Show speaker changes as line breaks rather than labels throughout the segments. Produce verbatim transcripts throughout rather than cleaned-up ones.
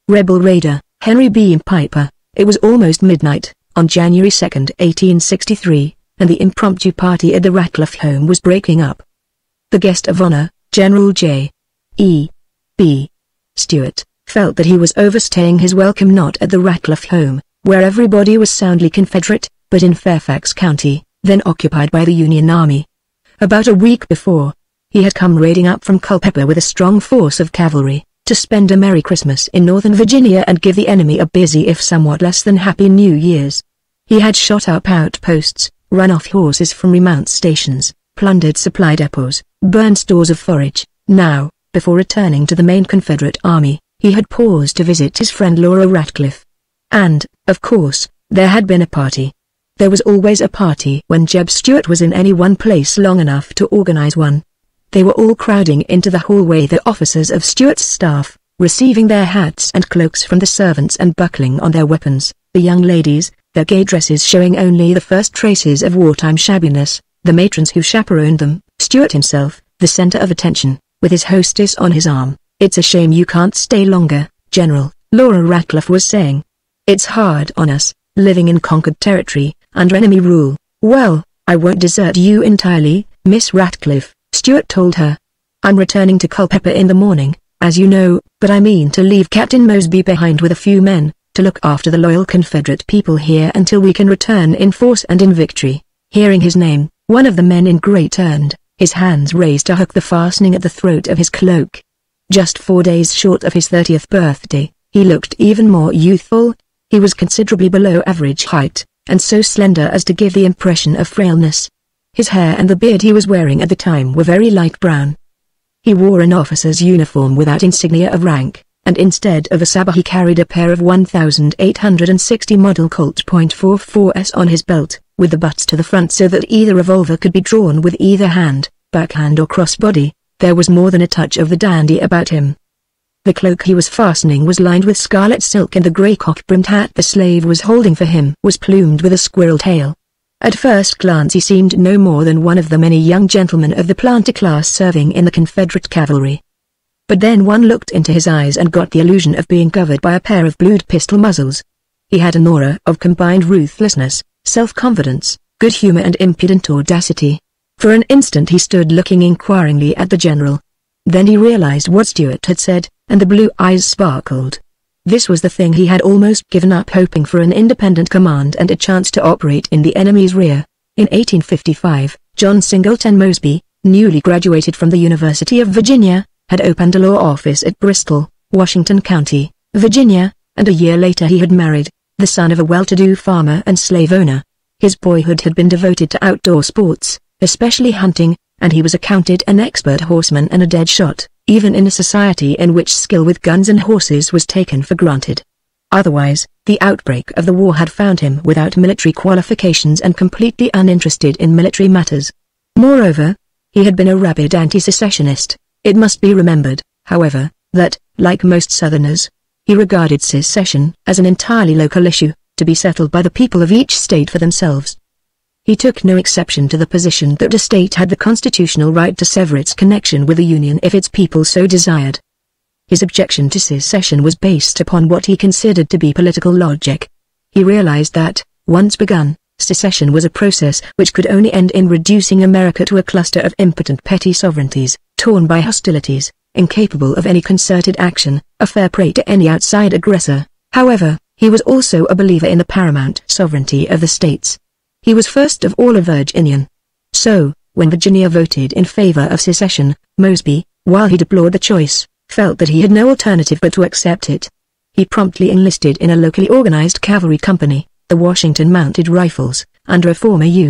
Rebel Raider, Henry B. Piper. It was almost midnight, on January second, eighteen sixty-three, and the impromptu party at the Ratcliffe home was breaking up. The guest of honor, General J. E. B. Stewart, felt that he was overstaying his welcome not at the Ratcliffe home, where everybody was soundly Confederate, but in Fairfax County, then occupied by the Union Army. About a week before, he had come raiding up from Culpeper with a strong force of cavalry, to spend a Merry Christmas in Northern Virginia and give the enemy a busy if somewhat less than Happy New Year's. He had shot up outposts, run off horses from remount stations, plundered supply depots, burned stores of forage. Now, before returning to the main Confederate army, he had paused to visit his friend Laura Ratcliffe. And, of course, there had been a party. There was always a party when Jeb Stuart was in any one place long enough to organize one. They were all crowding into the hallway, the officers of Stuart's staff, receiving their hats and cloaks from the servants and buckling on their weapons, the young ladies, their gay dresses showing only the first traces of wartime shabbiness, the matrons who chaperoned them, Stuart himself, the center of attention, with his hostess on his arm. "It's a shame you can't stay longer, General," Laura Ratcliffe was saying. "It's hard on us, living in conquered territory, under enemy rule." "Well, I won't desert you entirely, Miss Ratcliffe," Stuart told her. "I'm returning to Culpeper in the morning, as you know, but I mean to leave Captain Mosby behind with a few men, to look after the loyal Confederate people here until we can return in force and in victory." Hearing his name, one of the men in grey turned, his hands raised to hook the fastening at the throat of his cloak. Just four days short of his thirtieth birthday, he looked even more youthful. He was considerably below average height, and so slender as to give the impression of frailness. His hair and the beard he was wearing at the time were very light brown. He wore an officer's uniform without insignia of rank, and instead of a sabre he carried a pair of eighteen sixty model Colt point four four S on his belt, with the butts to the front so that either revolver could be drawn with either hand, backhand or crossbody. There was more than a touch of the dandy about him. The cloak he was fastening was lined with scarlet silk, and the grey cock-brimmed hat the slave was holding for him was plumed with a squirrel tail. At first glance he seemed no more than one of the many young gentlemen of the planter class serving in the Confederate cavalry. But then one looked into his eyes and got the illusion of being covered by a pair of blued pistol muzzles. He had an aura of combined ruthlessness, self-confidence, good humor and impudent audacity. For an instant he stood looking inquiringly at the general. Then he realized what Stuart had said, and the blue eyes sparkled. This was the thing he had almost given up hoping for: an independent command and a chance to operate in the enemy's rear. In eighteen fifty-five, John Singleton Mosby, newly graduated from the University of Virginia, had opened a law office at Bristol, Washington County, Virginia, and a year later he had married, the son of a well-to-do farmer and slave owner. His boyhood had been devoted to outdoor sports, especially hunting, and he was accounted an expert horseman and a dead shot, even in a society in which skill with guns and horses was taken for granted. Otherwise, the outbreak of the war had found him without military qualifications and completely uninterested in military matters. Moreover, he had been a rabid anti-secessionist. It must be remembered, however, that, like most Southerners, he regarded secession as an entirely local issue, to be settled by the people of each state for themselves. He took no exception to the position that a state had the constitutional right to sever its connection with the Union if its people so desired. His objection to secession was based upon what he considered to be political logic. He realized that, once begun, secession was a process which could only end in reducing America to a cluster of impotent petty sovereignties, torn by hostilities, incapable of any concerted action, a fair prey to any outside aggressor. However, he was also a believer in the paramount sovereignty of the states. He was first of all a Virginian. So, when Virginia voted in favor of secession, Mosby, while he deplored the choice, felt that he had no alternative but to accept it. He promptly enlisted in a locally organized cavalry company, the Washington Mounted Rifles, under a former U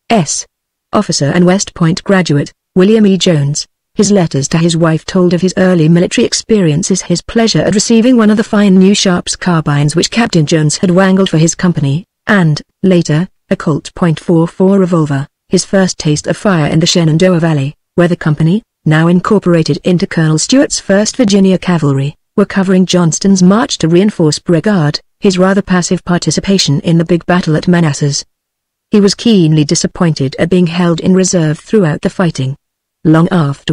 S officer and West Point graduate, William E. Jones. His letters to his wife told of his early military experiences, his pleasure at receiving one of the fine new Sharps carbines which Captain Jones had wangled for his company, and, later, a Colt point four four revolver, his first taste of fire in the Shenandoah Valley, where the company, now incorporated into Colonel Stuart's first Virginia Cavalry, were covering Johnston's march to reinforce Brigade, his rather passive participation in the big battle at Manassas. He was keenly disappointed at being held in reserve throughout the fighting. Long afterward,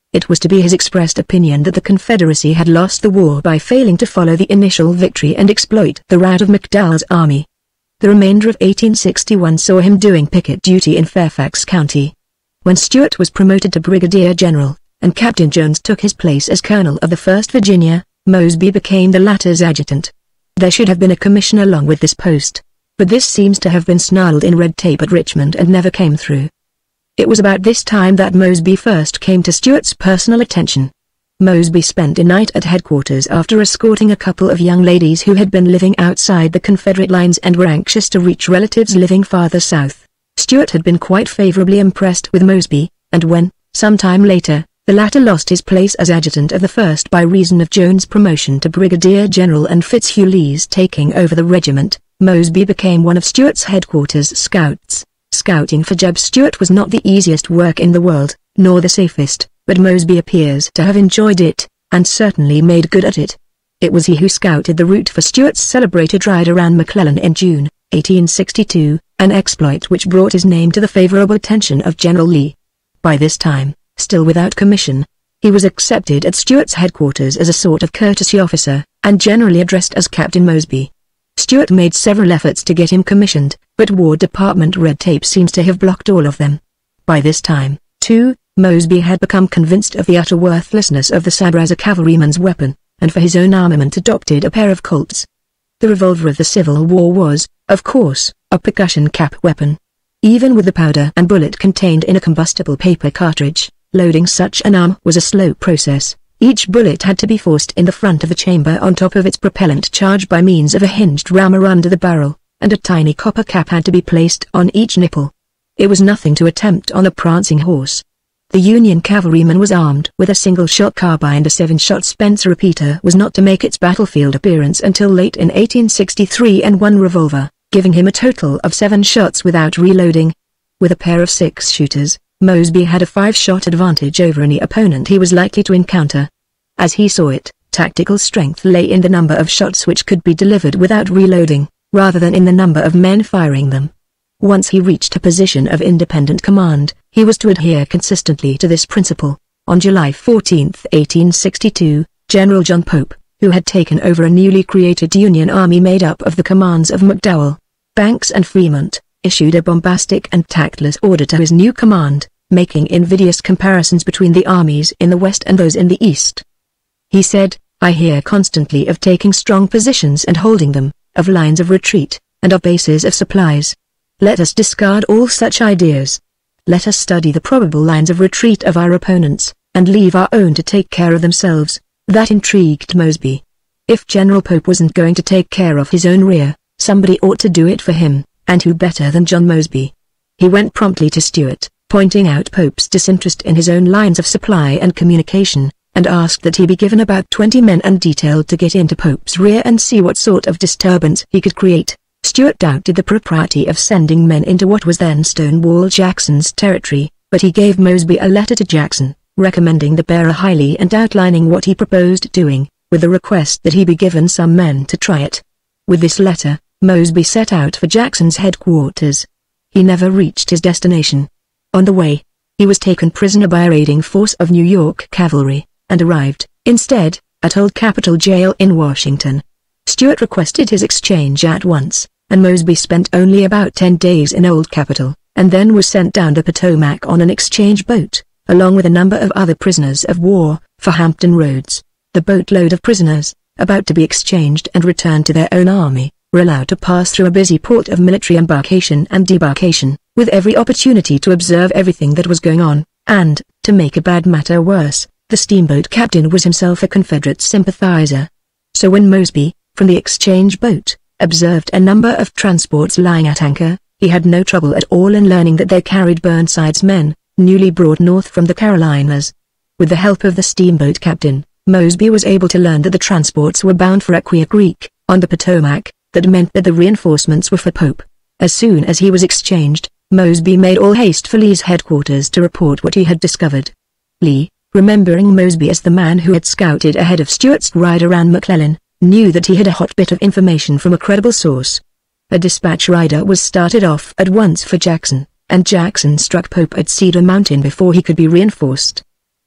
It was to be his expressed opinion that the Confederacy had lost the war by failing to follow the initial victory and exploit the rout of McDowell's army. The remainder of eighteen sixty-one saw him doing picket duty in Fairfax County. When Stuart was promoted to Brigadier General, and Captain Jones took his place as Colonel of the first Virginia, Mosby became the latter's adjutant. There should have been a commission along with this post, but this seems to have been snarled in red tape at Richmond and never came through. It was about this time that Mosby first came to Stuart's personal attention. Mosby spent a night at headquarters after escorting a couple of young ladies who had been living outside the Confederate lines and were anxious to reach relatives living farther south. Stuart had been quite favorably impressed with Mosby, and when, some time later, the latter lost his place as adjutant of the first by reason of Jones' promotion to Brigadier General and Fitzhugh Lee's taking over the regiment, Mosby became one of Stuart's headquarters scouts. Scouting for Jeb Stuart was not the easiest work in the world, nor the safest, but Mosby appears to have enjoyed it, and certainly made good at it. It was he who scouted the route for Stuart's celebrated ride around McClellan in June, eighteen sixty-two, an exploit which brought his name to the favorable attention of General Lee. By this time, still without commission, he was accepted at Stuart's headquarters as a sort of courtesy officer, and generally addressed as Captain Mosby. Stuart made several efforts to get him commissioned, but War Department red tape seems to have blocked all of them. By this time, too, Mosby had become convinced of the utter worthlessness of the sabre as a cavalryman's weapon, and for his own armament adopted a pair of Colts. The revolver of the Civil War was, of course, a percussion cap weapon. Even with the powder and bullet contained in a combustible paper cartridge, loading such an arm was a slow process. Each bullet had to be forced in the front of the chamber on top of its propellant charge by means of a hinged rammer under the barrel, and a tiny copper cap had to be placed on each nipple. It was nothing to attempt on a prancing horse. The Union cavalryman was armed with a single-shot carbine. A seven-shot Spencer repeater was not to make its battlefield appearance until late in eighteen sixty-three, and one revolver, giving him a total of seven shots without reloading. With a pair of six-shooters, Mosby had a five-shot advantage over any opponent he was likely to encounter. As he saw it, tactical strength lay in the number of shots which could be delivered without reloading, rather than in the number of men firing them. Once he reached a position of independent command, he was to adhere consistently to this principle. On July fourteenth, eighteen sixty-two, General John Pope, who had taken over a newly created Union army made up of the commands of McDowell, Banks and Fremont, issued a bombastic and tactless order to his new command, making invidious comparisons between the armies in the West and those in the East. He said, "I hear constantly of taking strong positions and holding them, of lines of retreat, and of bases of supplies. Let us discard all such ideas. Let us study the probable lines of retreat of our opponents, and leave our own to take care of themselves." That intrigued Mosby. If General Pope wasn't going to take care of his own rear, somebody ought to do it for him, and who better than John Mosby? He went promptly to Stuart, pointing out Pope's disinterest in his own lines of supply and communication, and asked that he be given about twenty men and detailed to get into Pope's rear and see what sort of disturbance he could create. Stuart doubted the propriety of sending men into what was then Stonewall Jackson's territory, but he gave Mosby a letter to Jackson, recommending the bearer highly and outlining what he proposed doing, with the request that he be given some men to try it. With this letter, Mosby set out for Jackson's headquarters. He never reached his destination. On the way, he was taken prisoner by a raiding force of New York cavalry, and arrived, instead, at Old Capitol Jail in Washington. Stuart requested his exchange at once, and Mosby spent only about ten days in Old Capitol, and then was sent down the Potomac on an exchange boat, along with a number of other prisoners of war, for Hampton Roads. The boatload of prisoners, about to be exchanged and returned to their own army, were allowed to pass through a busy port of military embarkation and debarkation, with every opportunity to observe everything that was going on, and, to make a bad matter worse, the steamboat captain was himself a Confederate sympathizer. So when Mosby, from the exchange boat, observed a number of transports lying at anchor, he had no trouble at all in learning that they carried Burnside's men, newly brought north from the Carolinas. With the help of the steamboat captain, Mosby was able to learn that the transports were bound for Aquia Creek, on the Potomac. That meant that the reinforcements were for Pope. As soon as he was exchanged, Mosby made all haste for Lee's headquarters to report what he had discovered. Lee, remembering Mosby as the man who had scouted ahead of Stuart's ride around McClellan, knew that he had a hot bit of information from a credible source. A dispatch rider was started off at once for Jackson, and Jackson struck Pope at Cedar Mountain before he could be reinforced.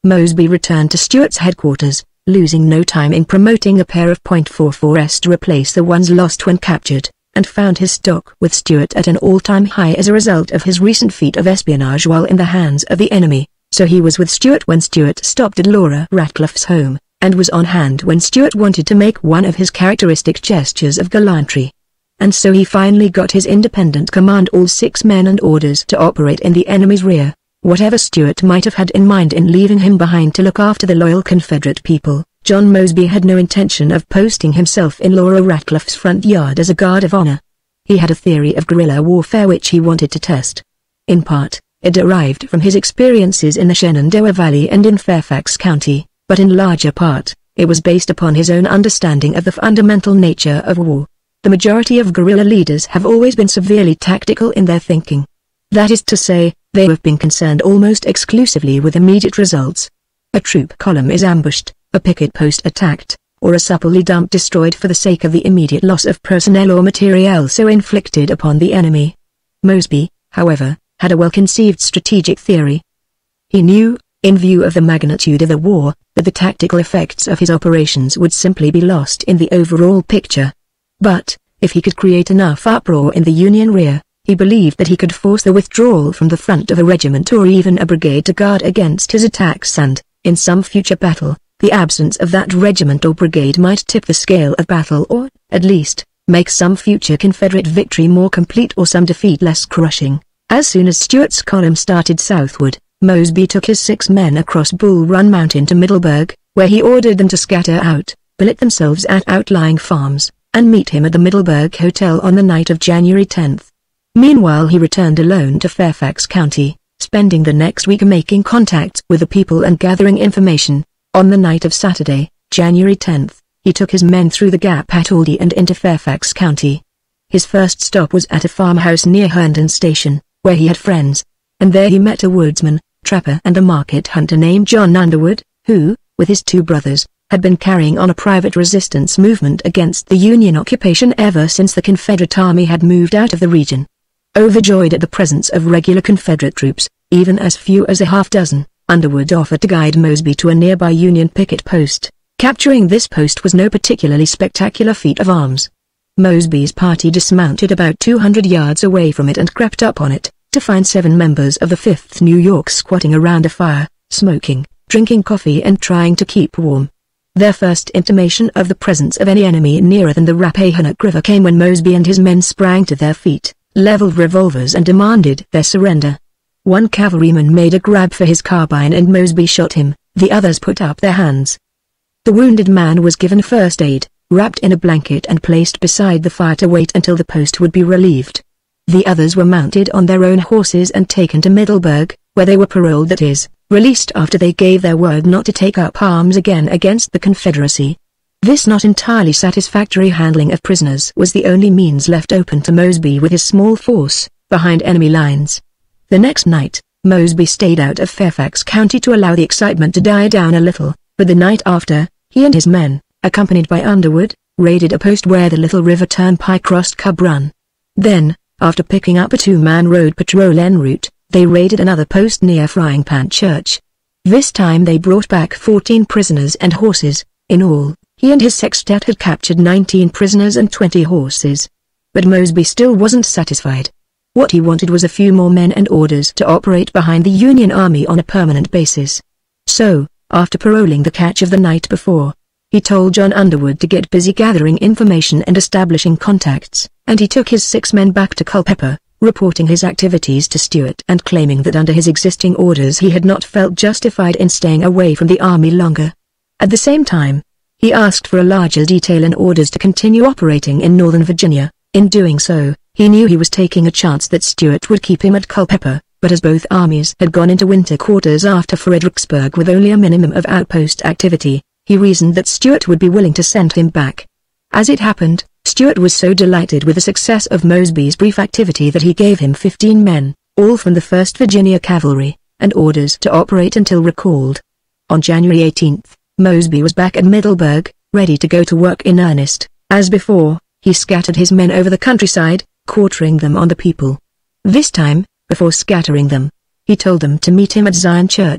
Mosby returned to Stuart's headquarters, losing no time in promoting a pair of point four fours to replace the ones lost when captured, and found his stock with Stuart at an all-time high as a result of his recent feat of espionage while in the hands of the enemy. So he was with Stuart when Stuart stopped at Laura Ratcliffe's home, and was on hand when Stuart wanted to make one of his characteristic gestures of gallantry. And so he finally got his independent command, all six men and orders to operate in the enemy's rear. Whatever Stuart might have had in mind in leaving him behind to look after the loyal Confederate people, John Mosby had no intention of posting himself in Laura Ratcliffe's front yard as a guard of honor. He had a theory of guerrilla warfare which he wanted to test. In part, it derived from his experiences in the Shenandoah Valley and in Fairfax County, but in larger part, it was based upon his own understanding of the fundamental nature of war. The majority of guerrilla leaders have always been severely tactical in their thinking. That is to say, they have been concerned almost exclusively with immediate results. A troop column is ambushed, a picket post attacked, or a supplely dump destroyed for the sake of the immediate loss of personnel or materiel so inflicted upon the enemy. Mosby, however, had a well-conceived strategic theory. He knew, in view of the magnitude of the war, that the tactical effects of his operations would simply be lost in the overall picture. But, if he could create enough uproar in the Union rear, he believed that he could force the withdrawal from the front of a regiment or even a brigade to guard against his attacks and, in some future battle, the absence of that regiment or brigade might tip the scale of battle or, at least, make some future Confederate victory more complete or some defeat less crushing. As soon as Stuart's column started southward, Mosby took his six men across Bull Run Mountain to Middleburg, where he ordered them to scatter out, billet themselves at outlying farms, and meet him at the Middleburg Hotel on the night of January tenth. Meanwhile he returned alone to Fairfax County, spending the next week making contacts with the people and gathering information. On the night of Saturday, January tenth, he took his men through the Gap at Aldie and into Fairfax County. His first stop was at a farmhouse near Herndon Station, where he had friends, and there he met a woodsman, trapper and a market hunter named John Underwood, who, with his two brothers, had been carrying on a private resistance movement against the Union occupation ever since the Confederate Army had moved out of the region. Overjoyed at the presence of regular Confederate troops, even as few as a half dozen, Underwood offered to guide Mosby to a nearby Union picket post. Capturing this post was no particularly spectacular feat of arms. Mosby's party dismounted about two hundred yards away from it and crept up on it, to find seven members of the fifth New York squatting around a fire, smoking, drinking coffee and trying to keep warm. Their first intimation of the presence of any enemy nearer than the Rappahannock River came when Mosby and his men sprang to their feet, leveled revolvers and demanded their surrender. One cavalryman made a grab for his carbine and Mosby shot him, the others put up their hands. The wounded man was given first aid, wrapped in a blanket and placed beside the fire to wait until the post would be relieved. The others were mounted on their own horses and taken to Middleburg, where they were paroled, that is, released after they gave their word not to take up arms again against the Confederacy. This not entirely satisfactory handling of prisoners was the only means left open to Mosby with his small force, behind enemy lines. The next night, Mosby stayed out of Fairfax County to allow the excitement to die down a little, but the night after, he and his men, accompanied by Underwood, raided a post where the Little River Turnpike crossed Cub Run. Then, after picking up a two-man road patrol en route, they raided another post near Frying Pan Church. This time they brought back fourteen prisoners and horses. In all, he and his sextet had captured nineteen prisoners and twenty horses. But Mosby still wasn't satisfied. What he wanted was a few more men and orders to operate behind the Union Army on a permanent basis. So, after paroling the catch of the night before, he told John Underwood to get busy gathering information and establishing contacts, and he took his six men back to Culpeper, reporting his activities to Stuart and claiming that under his existing orders he had not felt justified in staying away from the army longer. At the same time, he asked for a larger detail and orders to continue operating in Northern Virginia. In doing so, he knew he was taking a chance that Stuart would keep him at Culpeper, but as both armies had gone into winter quarters after Fredericksburg with only a minimum of outpost activity, he reasoned that Stuart would be willing to send him back. As it happened, Stuart was so delighted with the success of Mosby's brief activity that he gave him fifteen men, all from the first Virginia Cavalry, and orders to operate until recalled. On January eighteenth, Mosby was back at Middleburg, ready to go to work in earnest. As before, he scattered his men over the countryside, quartering them on the people. This time, before scattering them, he told them to meet him at Zion Church,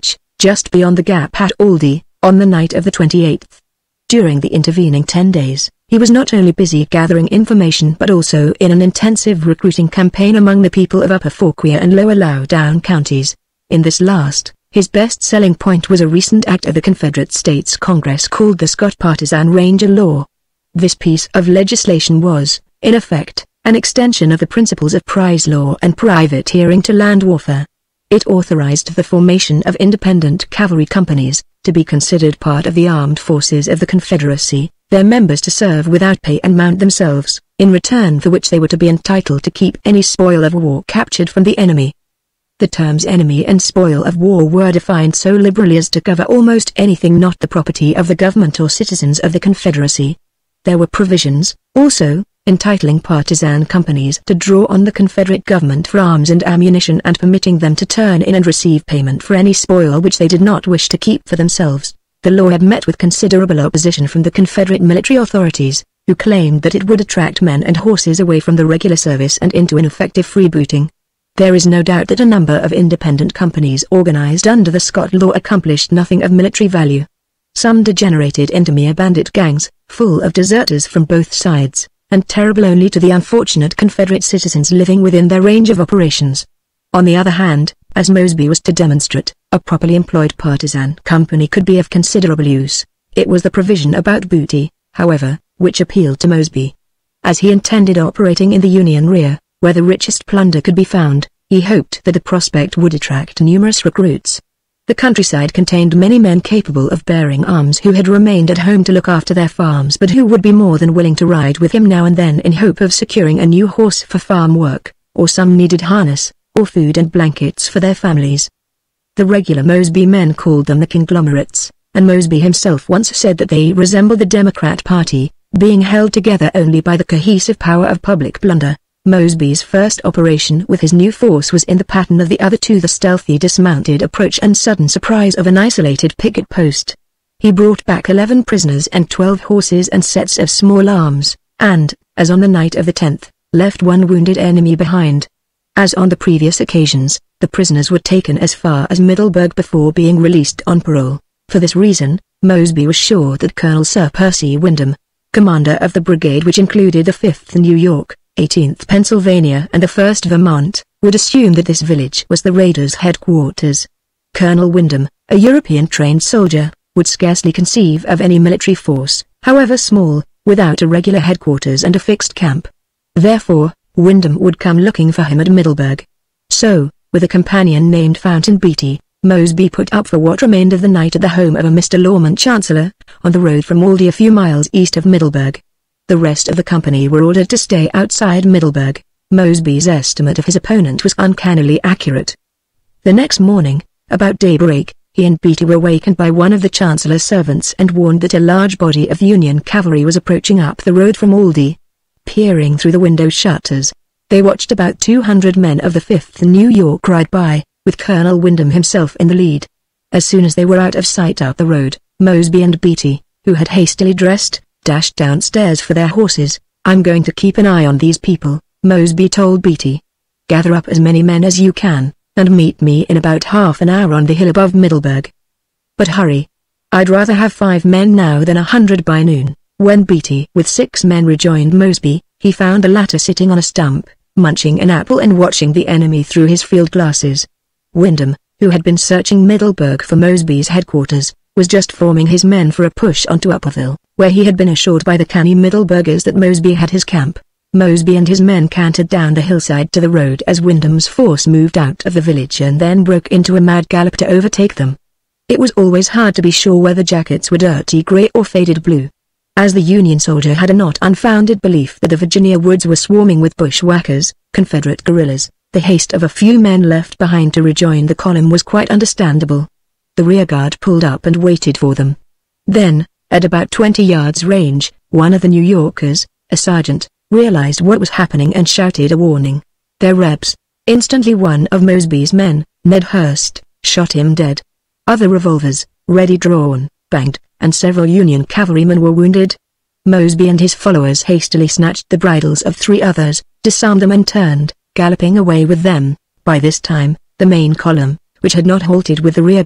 just beyond the gap at Aldie, on the night of the twenty-eighth. During the intervening ten days, he was not only busy gathering information but also in an intensive recruiting campaign among the people of Upper Fauquier and Lower Loudoun counties. In this last, his best selling point was a recent act of the Confederate States Congress called the Scott Partisan Ranger Law. This piece of legislation was, in effect, an extension of the principles of prize law and privateering to land warfare. It authorized the formation of independent cavalry companies, to be considered part of the armed forces of the Confederacy, their members to serve without pay and mount themselves, in return for which they were to be entitled to keep any spoil of war captured from the enemy. The terms enemy and spoil of war were defined so liberally as to cover almost anything not the property of the government or citizens of the Confederacy. There were provisions, also, entitling partisan companies to draw on the Confederate government for arms and ammunition and permitting them to turn in and receive payment for any spoil which they did not wish to keep for themselves. The law had met with considerable opposition from the Confederate military authorities, who claimed that it would attract men and horses away from the regular service and into ineffective freebooting. There is no doubt that a number of independent companies organized under the Scott Law accomplished nothing of military value. Some degenerated into mere bandit gangs, full of deserters from both sides, and terrible only to the unfortunate Confederate citizens living within their range of operations. On the other hand, as Mosby was to demonstrate, a properly employed partisan company could be of considerable use. It was the provision about booty, however, which appealed to Mosby. As he intended operating in the Union rear, where the richest plunder could be found, he hoped that the prospect would attract numerous recruits. The countryside contained many men capable of bearing arms who had remained at home to look after their farms but who would be more than willing to ride with him now and then in hope of securing a new horse for farm work, or some needed harness, or food and blankets for their families. The regular Mosby men called them the conglomerates, and Mosby himself once said that they resembled the Democrat Party, being held together only by the cohesive power of public plunder. Mosby's first operation with his new force was in the pattern of the other two, the stealthy dismounted approach and sudden surprise of an isolated picket post. He brought back eleven prisoners and twelve horses and sets of small arms, and, as on the night of the tenth, left one wounded enemy behind. As on the previous occasions, the prisoners were taken as far as Middleburg before being released on parole. For this reason, Mosby was sure that Colonel Sir Percy Wyndham, commander of the brigade which included the fifth New York, eighteenth Pennsylvania and the first Vermont, would assume that this village was the raiders' headquarters. Colonel Wyndham, a European-trained soldier, would scarcely conceive of any military force, however small, without a regular headquarters and a fixed camp. Therefore, Wyndham would come looking for him at Middleburg. So, with a companion named Fountain Beatty, Mosby put up for what remained of the night at the home of a Mister Lawman Chancellor, on the road from Aldie a few miles east of Middleburg. The rest of the company were ordered to stay outside Middleburg. Mosby's estimate of his opponent was uncannily accurate. The next morning, about daybreak, he and Beatty were wakened by one of the Chancellor's servants and warned that a large body of Union cavalry was approaching up the road from Aldie. Peering through the window shutters, they watched about two hundred men of the fifth New York ride by, with Colonel Wyndham himself in the lead. As soon as they were out of sight up the road, Mosby and Beatty, who had hastily dressed, dashed downstairs for their horses. "I'm going to keep an eye on these people," Mosby told Beatty. "Gather up as many men as you can, and meet me in about half an hour on the hill above Middleburg. But hurry. I'd rather have five men now than a hundred by noon." When Beatty with six men rejoined Mosby, he found the latter sitting on a stump, munching an apple and watching the enemy through his field glasses. Wyndham, who had been searching Middleburg for Mosby's headquarters, was just forming his men for a push onto Upperville, where he had been assured by the canny Middleburgers that Mosby had his camp. Mosby and his men cantered down the hillside to the road as Wyndham's force moved out of the village and then broke into a mad gallop to overtake them. It was always hard to be sure whether jackets were dirty gray or faded blue. As the Union soldier had a not unfounded belief that the Virginia woods were swarming with bushwhackers, Confederate guerrillas, the haste of a few men left behind to rejoin the column was quite understandable. The rearguard pulled up and waited for them. Then, at about twenty yards range, one of the New Yorkers, a sergeant, realized what was happening and shouted a warning. "They're Rebs." Instantly one of Mosby's men, Ned Hurst, shot him dead. Other revolvers, ready drawn, banged, and several Union cavalrymen were wounded. Mosby and his followers hastily snatched the bridles of three others, disarmed them and turned, galloping away with them. By this time, the main column, which had not halted with the rearguard,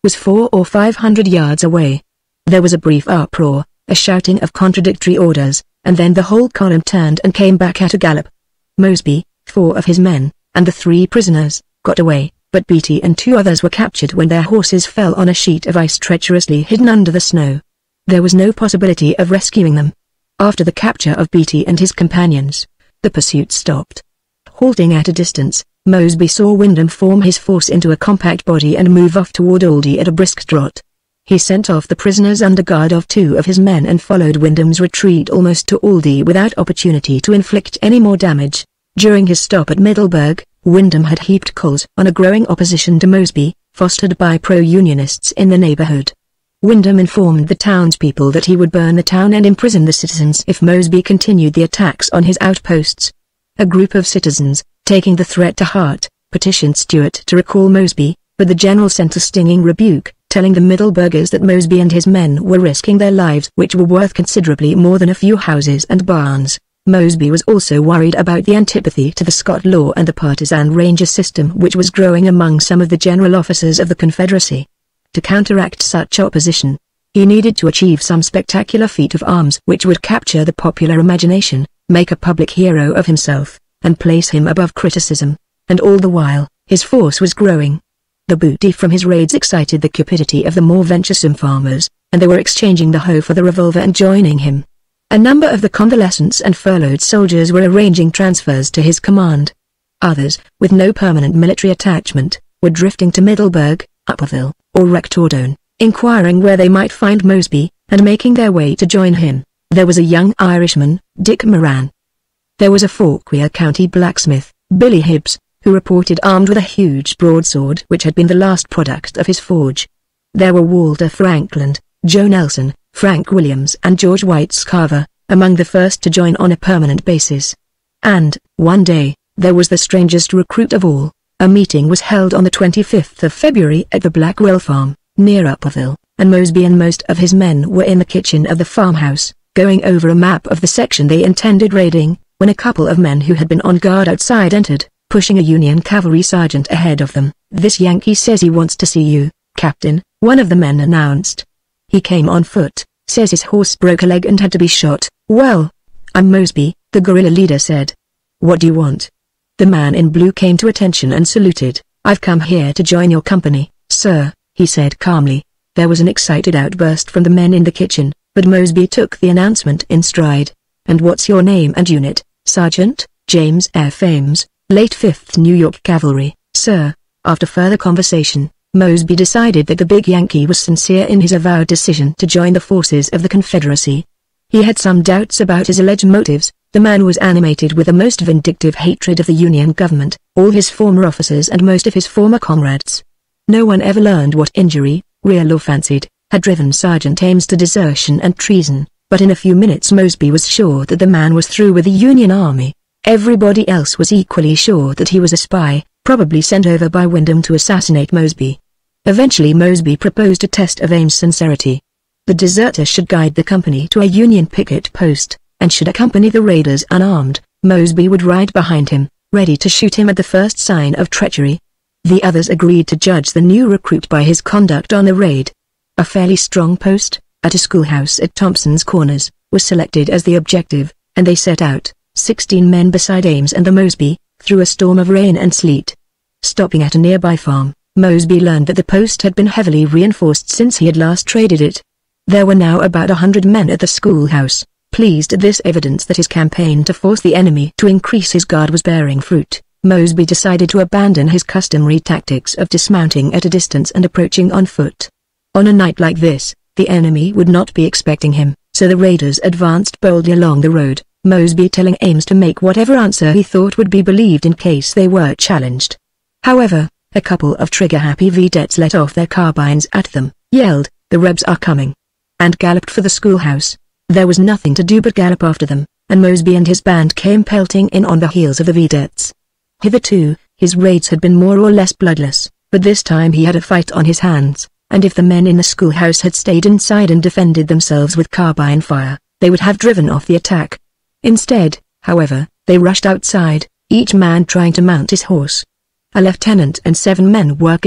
was four or five hundred yards away. There was a brief uproar, a shouting of contradictory orders, and then the whole column turned and came back at a gallop. Mosby, four of his men, and the three prisoners, got away, but Beatty and two others were captured when their horses fell on a sheet of ice treacherously hidden under the snow. There was no possibility of rescuing them. After the capture of Beatty and his companions, the pursuit stopped. Halting at a distance, Mosby saw Wyndham form his force into a compact body and move off toward Aldie at a brisk trot. He sent off the prisoners under guard of two of his men and followed Wyndham's retreat almost to Aldie without opportunity to inflict any more damage. During his stop at Middleburg, Wyndham had heaped coals on a growing opposition to Mosby, fostered by pro-Unionists in the neighborhood. Wyndham informed the townspeople that he would burn the town and imprison the citizens if Mosby continued the attacks on his outposts. A group of citizens, taking the threat to heart, petitioned Stuart to recall Mosby, but the general sent a stinging rebuke, telling the Middleburgers that Mosby and his men were risking their lives, which were worth considerably more than a few houses and barns. Mosby was also worried about the antipathy to the Scott law and the partisan ranger system which was growing among some of the general officers of the Confederacy. To counteract such opposition, he needed to achieve some spectacular feat of arms which would capture the popular imagination, make a public hero of himself, and place him above criticism. And all the while, his force was growing. The booty from his raids excited the cupidity of the more venturesome farmers, and they were exchanging the hoe for the revolver and joining him. A number of the convalescents and furloughed soldiers were arranging transfers to his command. Others, with no permanent military attachment, were drifting to Middleburg, Upperville, or Rectordown, inquiring where they might find Mosby, and making their way to join him. There was a young Irishman, Dick Moran. There was a Fauquier County blacksmith, Billy Hibbs, who reported armed with a huge broadsword which had been the last product of his forge. There were Walter Frankland, Joe Nelson, Frank Williams and George White's Carver, among the first to join on a permanent basis. And, one day, there was the strangest recruit of all. A meeting was held on the twenty-fifth of February at the Blackwell Farm, near Upperville, and Mosby and most of his men were in the kitchen of the farmhouse, going over a map of the section they intended raiding, when a couple of men who had been on guard outside entered, pushing a Union cavalry sergeant ahead of them. "This Yankee says he wants to see you, Captain," one of the men announced. "He came on foot, says his horse broke a leg and had to be shot." "Well, I'm Mosby," the guerrilla leader said. "What do you want?" The man in blue came to attention and saluted. "I've come here to join your company, sir," he said calmly. There was an excited outburst from the men in the kitchen, but Mosby took the announcement in stride. "And what's your name and unit?" "Sergeant James F. Ames, late fifth New York Cavalry, sir." After further conversation, Mosby decided that the big Yankee was sincere in his avowed decision to join the forces of the Confederacy. He had some doubts about his alleged motives. The man was animated with a most vindictive hatred of the Union government, all his former officers and most of his former comrades. No one ever learned what injury, real or fancied, had driven Sergeant Ames to desertion and treason, but in a few minutes Mosby was sure that the man was through with the Union Army. Everybody else was equally sure that he was a spy, probably sent over by Wyndham to assassinate Mosby. Eventually Mosby proposed a test of Ames' sincerity. The deserter should guide the company to a Union picket post, and should accompany the raiders unarmed. Mosby would ride behind him, ready to shoot him at the first sign of treachery. The others agreed to judge the new recruit by his conduct on the raid. A fairly strong post, at a schoolhouse at Thompson's Corners, was selected as the objective, and they set out, sixteen men beside Ames and the Mosby, through a storm of rain and sleet. Stopping at a nearby farm, Mosby learned that the post had been heavily reinforced since he had last traded it. There were now about a hundred men at the schoolhouse. Pleased at this evidence that his campaign to force the enemy to increase his guard was bearing fruit, Mosby decided to abandon his customary tactics of dismounting at a distance and approaching on foot. On a night like this, the enemy would not be expecting him, so the raiders advanced boldly along the road, Mosby telling Ames to make whatever answer he thought would be believed in case they were challenged. However, a couple of trigger-happy vedettes let off their carbines at them, yelled, "The Rebs are coming!" and galloped for the schoolhouse. There was nothing to do but gallop after them, and Mosby and his band came pelting in on the heels of the vedettes. Hitherto, his raids had been more or less bloodless, but this time he had a fight on his hands, and if the men in the schoolhouse had stayed inside and defended themselves with carbine fire, they would have driven off the attack. Instead, however, they rushed outside, each man trying to mount his horse. A lieutenant and seven men were killed,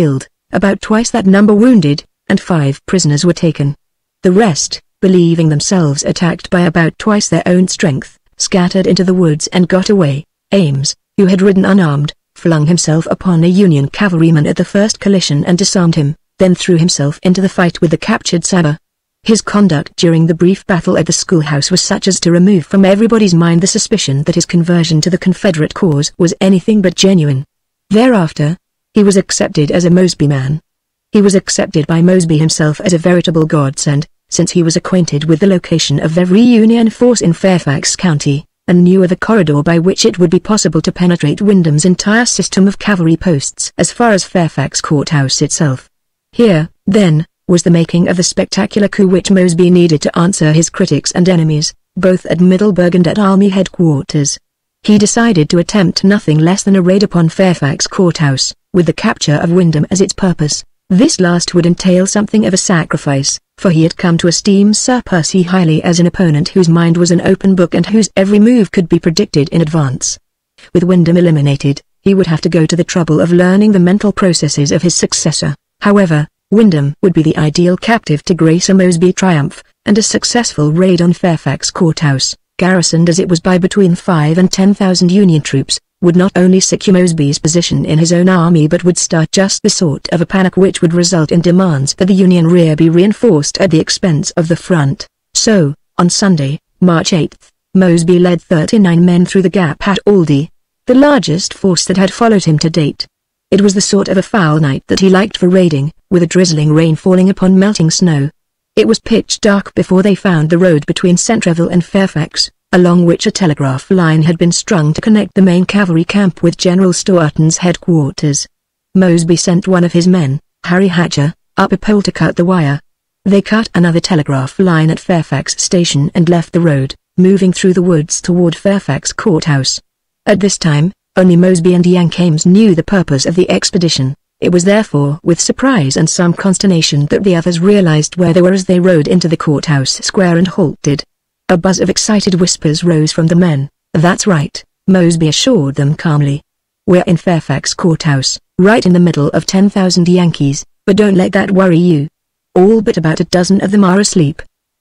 about twice that number wounded, and five prisoners were taken. The rest, believing themselves attacked by about twice their own strength, scattered into the woods and got away. Ames, who had ridden unarmed, flung himself upon a Union cavalryman at the first collision and disarmed him, then threw himself into the fight with the captured sabre. His conduct during the brief battle at the schoolhouse was such as to remove from everybody's mind the suspicion that his conversion to the Confederate cause was anything but genuine. Thereafter, he was accepted as a Mosby man. He was accepted by Mosby himself as a veritable godsend, since he was acquainted with the location of every Union force in Fairfax County, and knew of the corridor by which it would be possible to penetrate Wyndham's entire system of cavalry posts as far as Fairfax Courthouse itself. Here, then, was the making of the spectacular coup which Mosby needed to answer his critics and enemies, both at Middleburg and at Army headquarters. He decided to attempt nothing less than a raid upon Fairfax Courthouse, with the capture of Wyndham as its purpose. This last would entail something of a sacrifice, for he had come to esteem Sir Percy highly as an opponent whose mind was an open book and whose every move could be predicted in advance. With Wyndham eliminated, he would have to go to the trouble of learning the mental processes of his successor. However, Wyndham would be the ideal captive to grace a Mosby triumph, and a successful raid on Fairfax Courthouse, garrisoned as it was by between five and ten thousand Union troops, would not only secure Mosby's position in his own army but would start just the sort of a panic which would result in demands that the Union rear be reinforced at the expense of the front. So, on Sunday, March eighth, Mosby led thirty-nine men through the gap at Aldie, the largest force that had followed him to date. It was the sort of a foul night that he liked for raiding, with a drizzling rain falling upon melting snow. It was pitch dark before they found the road between Centreville and Fairfax, along which a telegraph line had been strung to connect the main cavalry camp with General Staunton's headquarters. Mosby sent one of his men, Harry Hatcher, up a pole to cut the wire. They cut another telegraph line at Fairfax Station and left the road, moving through the woods toward Fairfax Courthouse. At this time, only Mosby and young Ames knew the purpose of the expedition. It was therefore with surprise and some consternation that the others realized where they were as they rode into the courthouse square and halted. A buzz of excited whispers rose from the men. "That's right," Mosby assured them calmly. "We're in Fairfax Courthouse, right in the middle of ten thousand Yankees, but don't let that worry you. All but about a dozen of them are asleep.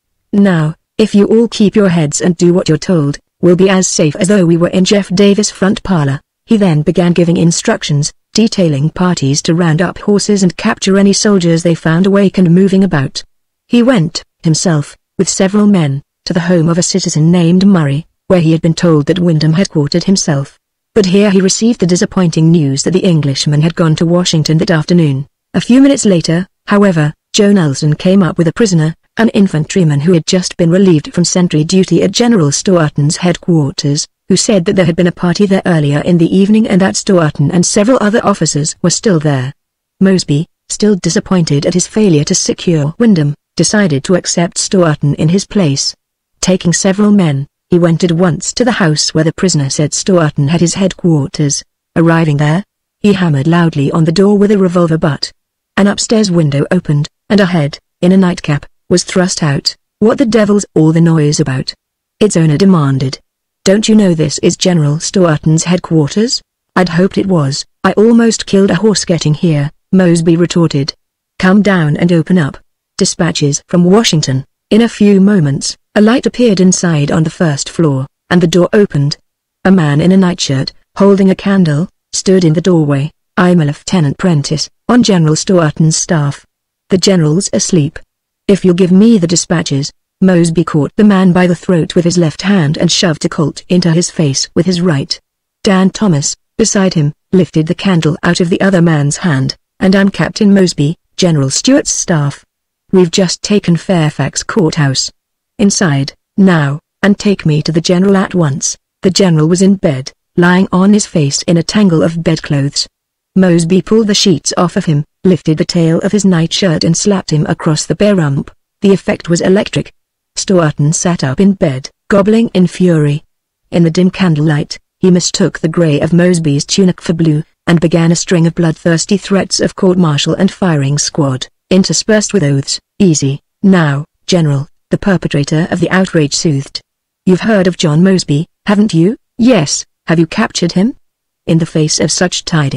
Now, if you all keep your heads and do what you're told, we'll be as safe as though we were in Jeff Davis' front parlor." He then began giving instructions, detailing parties to round up horses and capture any soldiers they found awake and moving about. He went, himself, with several men, to the home of a citizen named Murray, where he had been told that Wyndham had quartered himself. But here he received the disappointing news that the Englishman had gone to Washington that afternoon. A few minutes later, however, Joe Nelson came up with a prisoner, an infantryman who had just been relieved from sentry duty at General Staunton's headquarters, who said that there had been a party there earlier in the evening and that Staunton and several other officers were still there. Mosby, still disappointed at his failure to secure Wyndham, decided to accept Staunton in his place. Taking several men, he went at once to the house where the prisoner said Staunton had his headquarters. Arriving there, he hammered loudly on the door with a revolver butt. An upstairs window opened, and a head, in a nightcap, was thrust out. "What the devil's all the noise about?" its owner demanded. "Don't you know this is General Staunton's headquarters?" "I'd hoped it was. I almost killed a horse getting here," Mosby retorted. "Come down and open up. Dispatches from Washington." In a few moments, a light appeared inside on the first floor, and the door opened. A man in a nightshirt, holding a candle, stood in the doorway. "I'm a Lieutenant Prentice, on General Staunton's staff. The general's asleep. If you'll give me the dispatches." Mosby caught the man by the throat with his left hand and shoved a Colt into his face with his right. Dan Thomas, beside him, lifted the candle out of the other man's hand. "And I'm Captain Mosby, General Stuart's staff. We've just taken Fairfax Courthouse. Inside, now, and take me to the general at once." The general was in bed, lying on his face in a tangle of bedclothes. Mosby pulled the sheets off of him, lifted the tail of his nightshirt and slapped him across the bare rump. The effect was electric. Staunton sat up in bed, gobbling in fury. In the dim candlelight, he mistook the grey of Mosby's tunic for blue, and began a string of bloodthirsty threats of court-martial and firing squad, interspersed with oaths. "Easy, now, General," the perpetrator of the outrage soothed. "You've heard of John Mosby, haven't you?" "Yes." "Have you captured him?" In the face of such tidings,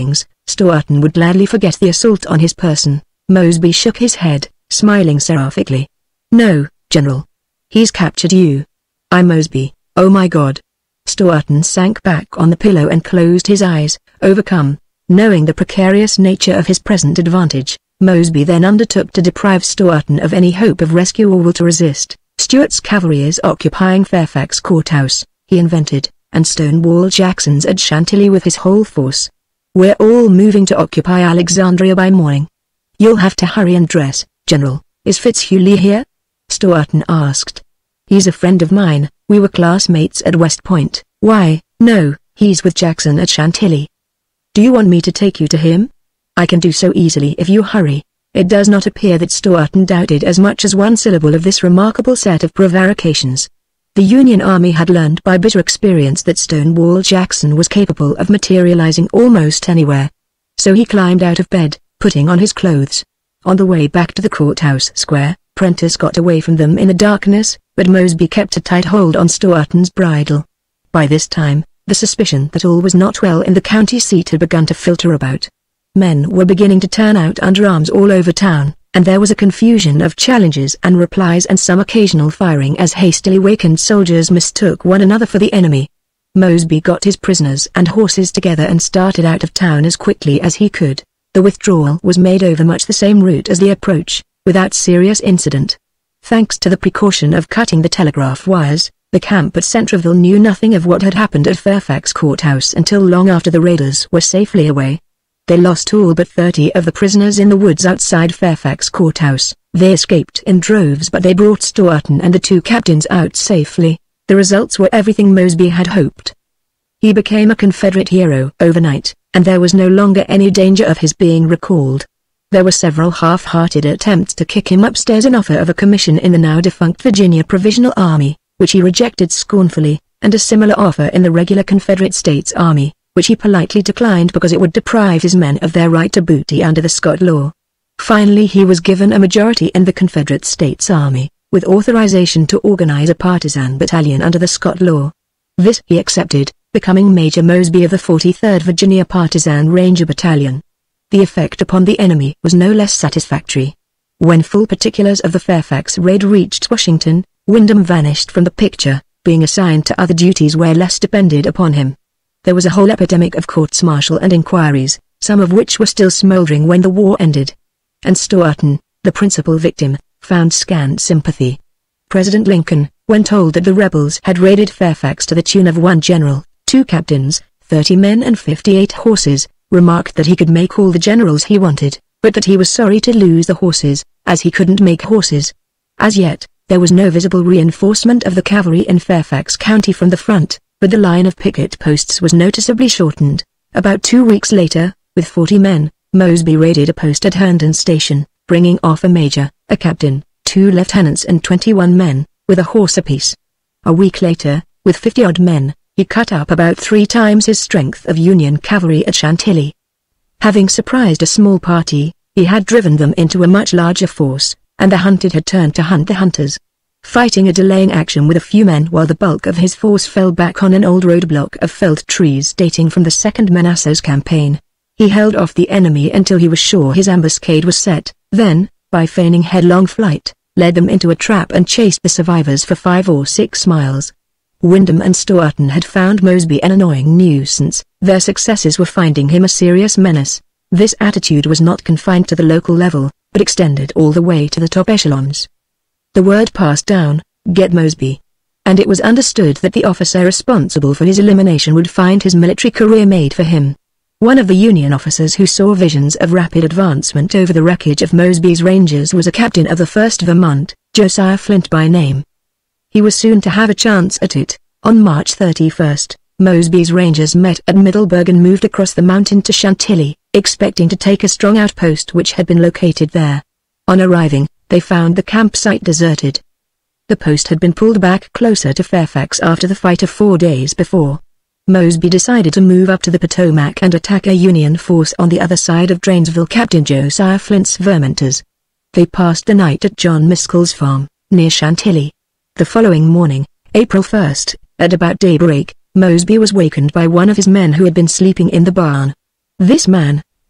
Stourton would gladly forget the assault on his person. Mosby shook his head, smiling seraphically. No, General. He's captured you. I'm Mosby, oh my God. Stourton sank back on the pillow and closed his eyes, overcome. Knowing the precarious nature of his present advantage, Mosby then undertook to deprive Stourton of any hope of rescue or will to resist. Stuart's cavalry is occupying Fairfax Courthouse, he invented, and Stonewall Jackson's at Chantilly with his whole force. We're all moving to occupy Alexandria by morning. You'll have to hurry and dress, General. Is Fitzhugh here? Stourton asked. He's a friend of mine, we were classmates at West Point. Why, no, he's with Jackson at Chantilly. Do you want me to take you to him? I can do so easily if you hurry. It does not appear that Stourton doubted as much as one syllable of this remarkable set of prevarications. The Union Army had learned by bitter experience that Stonewall Jackson was capable of materializing almost anywhere. So he climbed out of bed, putting on his clothes. On the way back to the courthouse square, Prentice got away from them in the darkness, but Mosby kept a tight hold on Stourton's bridle. By this time, the suspicion that all was not well in the county seat had begun to filter about. Men were beginning to turn out under arms all over town, and there was a confusion of challenges and replies and some occasional firing as hastily wakened soldiers mistook one another for the enemy. Mosby got his prisoners and horses together and started out of town as quickly as he could. The withdrawal was made over much the same route as the approach, without serious incident. Thanks to the precaution of cutting the telegraph wires, the camp at Centreville knew nothing of what had happened at Fairfax Courthouse until long after the raiders were safely away. They lost all but thirty of the prisoners in the woods outside Fairfax Courthouse. They escaped in droves, but they brought Stourton and the two captains out safely. The results were everything Mosby had hoped. He became a Confederate hero overnight, and there was no longer any danger of his being recalled. There were several half-hearted attempts to kick him upstairs an offer of a commission in the now-defunct Virginia Provisional Army, which he rejected scornfully, and a similar offer in the regular Confederate States Army, which he politely declined because it would deprive his men of their right to booty under the Scott law. Finally he was given a majority in the Confederate States Army, with authorization to organize a partisan battalion under the Scott law. This he accepted, becoming Major Mosby of the forty-third Virginia Partisan Ranger Battalion. The effect upon the enemy was no less satisfactory. When full particulars of the Fairfax raid reached Washington, Wyndham vanished from the picture, being assigned to other duties where less depended upon him. There was a whole epidemic of courts-martial and inquiries, some of which were still smoldering when the war ended. And Stourton, the principal victim, found scant sympathy. President Lincoln, when told that the rebels had raided Fairfax to the tune of one general, two captains, thirty men and fifty-eight horses, remarked that he could make all the generals he wanted, but that he was sorry to lose the horses, as he couldn't make horses. As yet, there was no visible reinforcement of the cavalry in Fairfax County from the front, but the line of picket posts was noticeably shortened. About two weeks later, with forty men, Mosby raided a post at Herndon Station, bringing off a major, a captain, two lieutenants and twenty-one men, with a horse apiece. A week later, with fifty-odd men, he cut up about three times his strength of Union cavalry at Chantilly. Having surprised a small party, he had driven them into a much larger force, and the hunted had turned to hunt the hunters. Fighting a delaying action with a few men while the bulk of his force fell back on an old roadblock of felled trees dating from the Second Manassas campaign. He held off the enemy until he was sure his ambuscade was set, then, by feigning headlong flight, led them into a trap and chased the survivors for five or six miles. Wyndham and Stourton had found Mosby an annoying nuisance. Their successors were finding him a serious menace. This attitude was not confined to the local level, but extended all the way to the top echelons. The word passed down, "Get Mosby." And it was understood that the officer responsible for his elimination would find his military career made for him. One of the Union officers who saw visions of rapid advancement over the wreckage of Mosby's Rangers was a captain of the first Vermont, Josiah Flint by name. He was soon to have a chance at it. On March thirty-first, Mosby's Rangers met at Middleburg and moved across the mountain to Chantilly, expecting to take a strong outpost which had been located there. On arriving, they found the campsite deserted. The post had been pulled back closer to Fairfax after the fight of four days before. Mosby decided to move up to the Potomac and attack a Union force on the other side of Drainesville. Captain Josiah Flint's Vermonters. They passed the night at John Miskell's farm, near Chantilly. The following morning, April first, at about daybreak, Mosby was wakened by one of his men who had been sleeping in the barn. This man,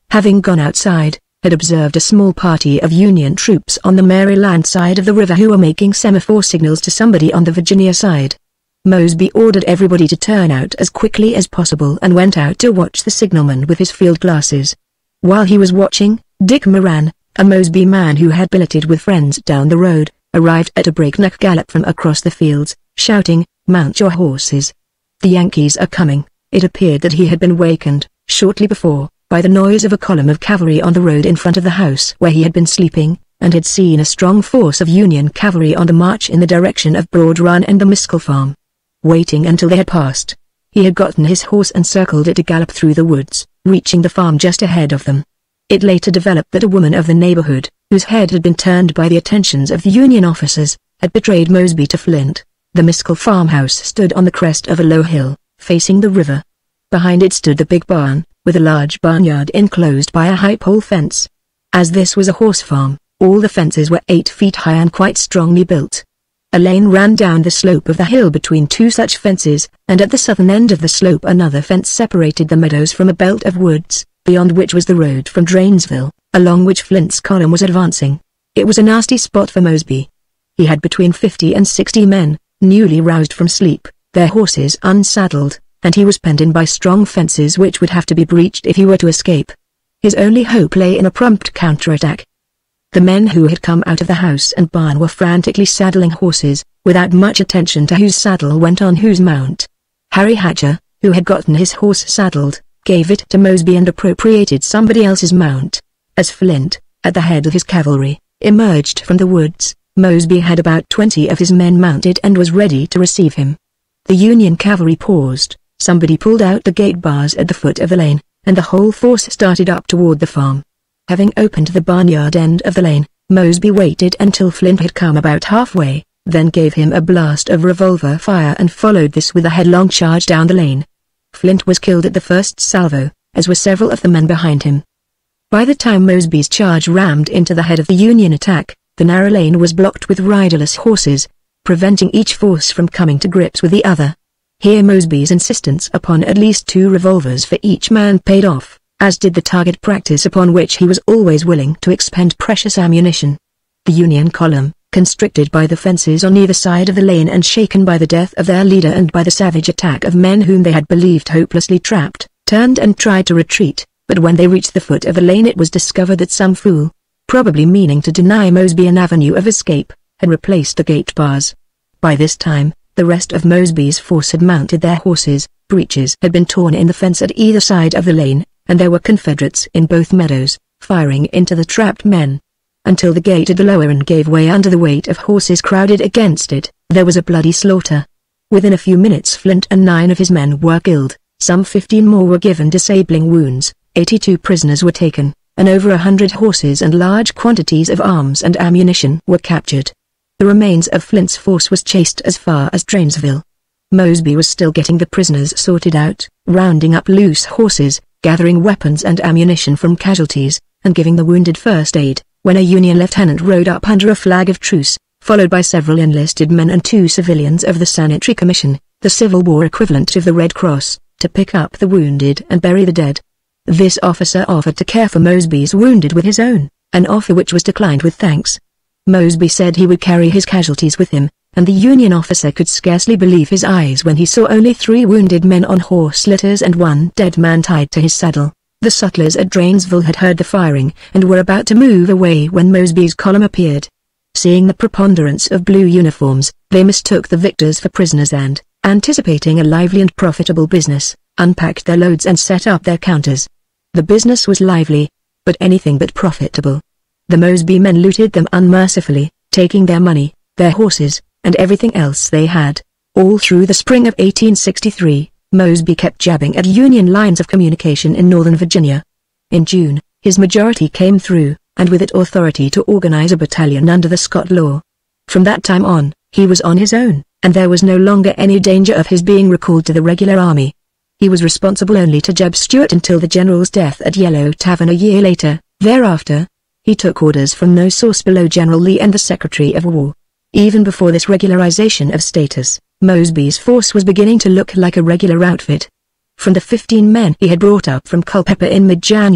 having gone outside, had observed a small party of Union troops on the Maryland side of the river who were making semaphore signals to somebody on the Virginia side. Mosby ordered everybody to turn out as quickly as possible and went out to watch the signalman with his field glasses. While he was watching, Dick Moran, a Mosby man who had billeted with friends down the road, arrived at a breakneck gallop from across the fields, shouting, "Mount your horses. The Yankees are coming." It appeared that he had been wakened, shortly before, by the noise of a column of cavalry on the road in front of the house where he had been sleeping, and had seen a strong force of Union cavalry on the march in the direction of Broad Run and the Miskell farm. Waiting until they had passed, he had gotten his horse and circled it to gallop through the woods, reaching the farm just ahead of them. It later developed that a woman of the neighborhood, whose head had been turned by the attentions of the Union officers, had betrayed Mosby to Flint. The Miskell farmhouse stood on the crest of a low hill, facing the river. Behind it stood the big barn, with a large barnyard enclosed by a high pole fence. As this was a horse farm, all the fences were eight feet high and quite strongly built. A lane ran down the slope of the hill between two such fences, and at the southern end of the slope another fence separated the meadows from a belt of woods, beyond which was the road from Drainesville, along which Flint's column was advancing. It was a nasty spot for Mosby. He had between fifty and sixty men, newly roused from sleep, their horses unsaddled, and he was penned in by strong fences which would have to be breached if he were to escape. His only hope lay in a prompt counterattack. The men who had come out of the house and barn were frantically saddling horses, without much attention to whose saddle went on whose mount. Harry Hatcher, who had gotten his horse saddled, gave it to Mosby and appropriated somebody else's mount. As Flint, at the head of his cavalry, emerged from the woods, Mosby had about twenty of his men mounted and was ready to receive him. The Union cavalry paused, somebody pulled out the gate bars at the foot of the lane, and the whole force started up toward the farm. Having opened the barnyard end of the lane, Mosby waited until Flint had come about halfway, then gave him a blast of revolver fire and followed this with a headlong charge down the lane. Flint was killed at the first salvo, as were several of the men behind him. By the time Mosby's charge rammed into the head of the Union attack, the narrow lane was blocked with riderless horses, preventing each force from coming to grips with the other. Here Mosby's insistence upon at least two revolvers for each man paid off, as did the target practice upon which he was always willing to expend precious ammunition. The Union column, constricted by the fences on either side of the lane and shaken by the death of their leader and by the savage attack of men whom they had believed hopelessly trapped, turned and tried to retreat, but when they reached the foot of the lane it was discovered that some fool, probably meaning to deny Mosby an avenue of escape, had replaced the gate bars. By this time, the rest of Mosby's force had mounted their horses, breaches had been torn in the fence at either side of the lane, and there were Confederates in both meadows, firing into the trapped men. Until the gate at the lower end gave way under the weight of horses crowded against it, there was a bloody slaughter. Within a few minutes Flint and nine of his men were killed, some fifteen more were given disabling wounds, eighty-two prisoners were taken, and over a hundred horses and large quantities of arms and ammunition were captured. The remains of Flint's force was chased as far as Drainesville. Mosby was still getting the prisoners sorted out, rounding up loose horses, gathering weapons and ammunition from casualties, and giving the wounded first aid, when a Union lieutenant rode up under a flag of truce, followed by several enlisted men and two civilians of the Sanitary Commission, the Civil War equivalent of the Red Cross, to pick up the wounded and bury the dead. This officer offered to care for Mosby's wounded with his own, an offer which was declined with thanks. Mosby said he would carry his casualties with him, and the Union officer could scarcely believe his eyes when he saw only three wounded men on horse litters and one dead man tied to his saddle. The sutlers at Drainesville had heard the firing and were about to move away when Mosby's column appeared. Seeing the preponderance of blue uniforms, they mistook the victors for prisoners and, anticipating a lively and profitable business, unpacked their loads and set up their counters. The business was lively, but anything but profitable. The Mosby men looted them unmercifully, taking their money, their horses, and everything else they had. All through the spring of eighteen sixty-three, Mosby kept jabbing at Union lines of communication in Northern Virginia. In June, his majority came through, and with it authority to organize a battalion under the Scott Law. From that time on, he was on his own, and there was no longer any danger of his being recalled to the regular army. He was responsible only to Jeb Stuart until the general's death at Yellow Tavern a year later. Thereafter, he took orders from no source below General Lee and the Secretary of War. Even before this regularization of status, Mosby's force was beginning to look like a regular outfit. From the fifteen men he had brought up from Culpeper in mid-January,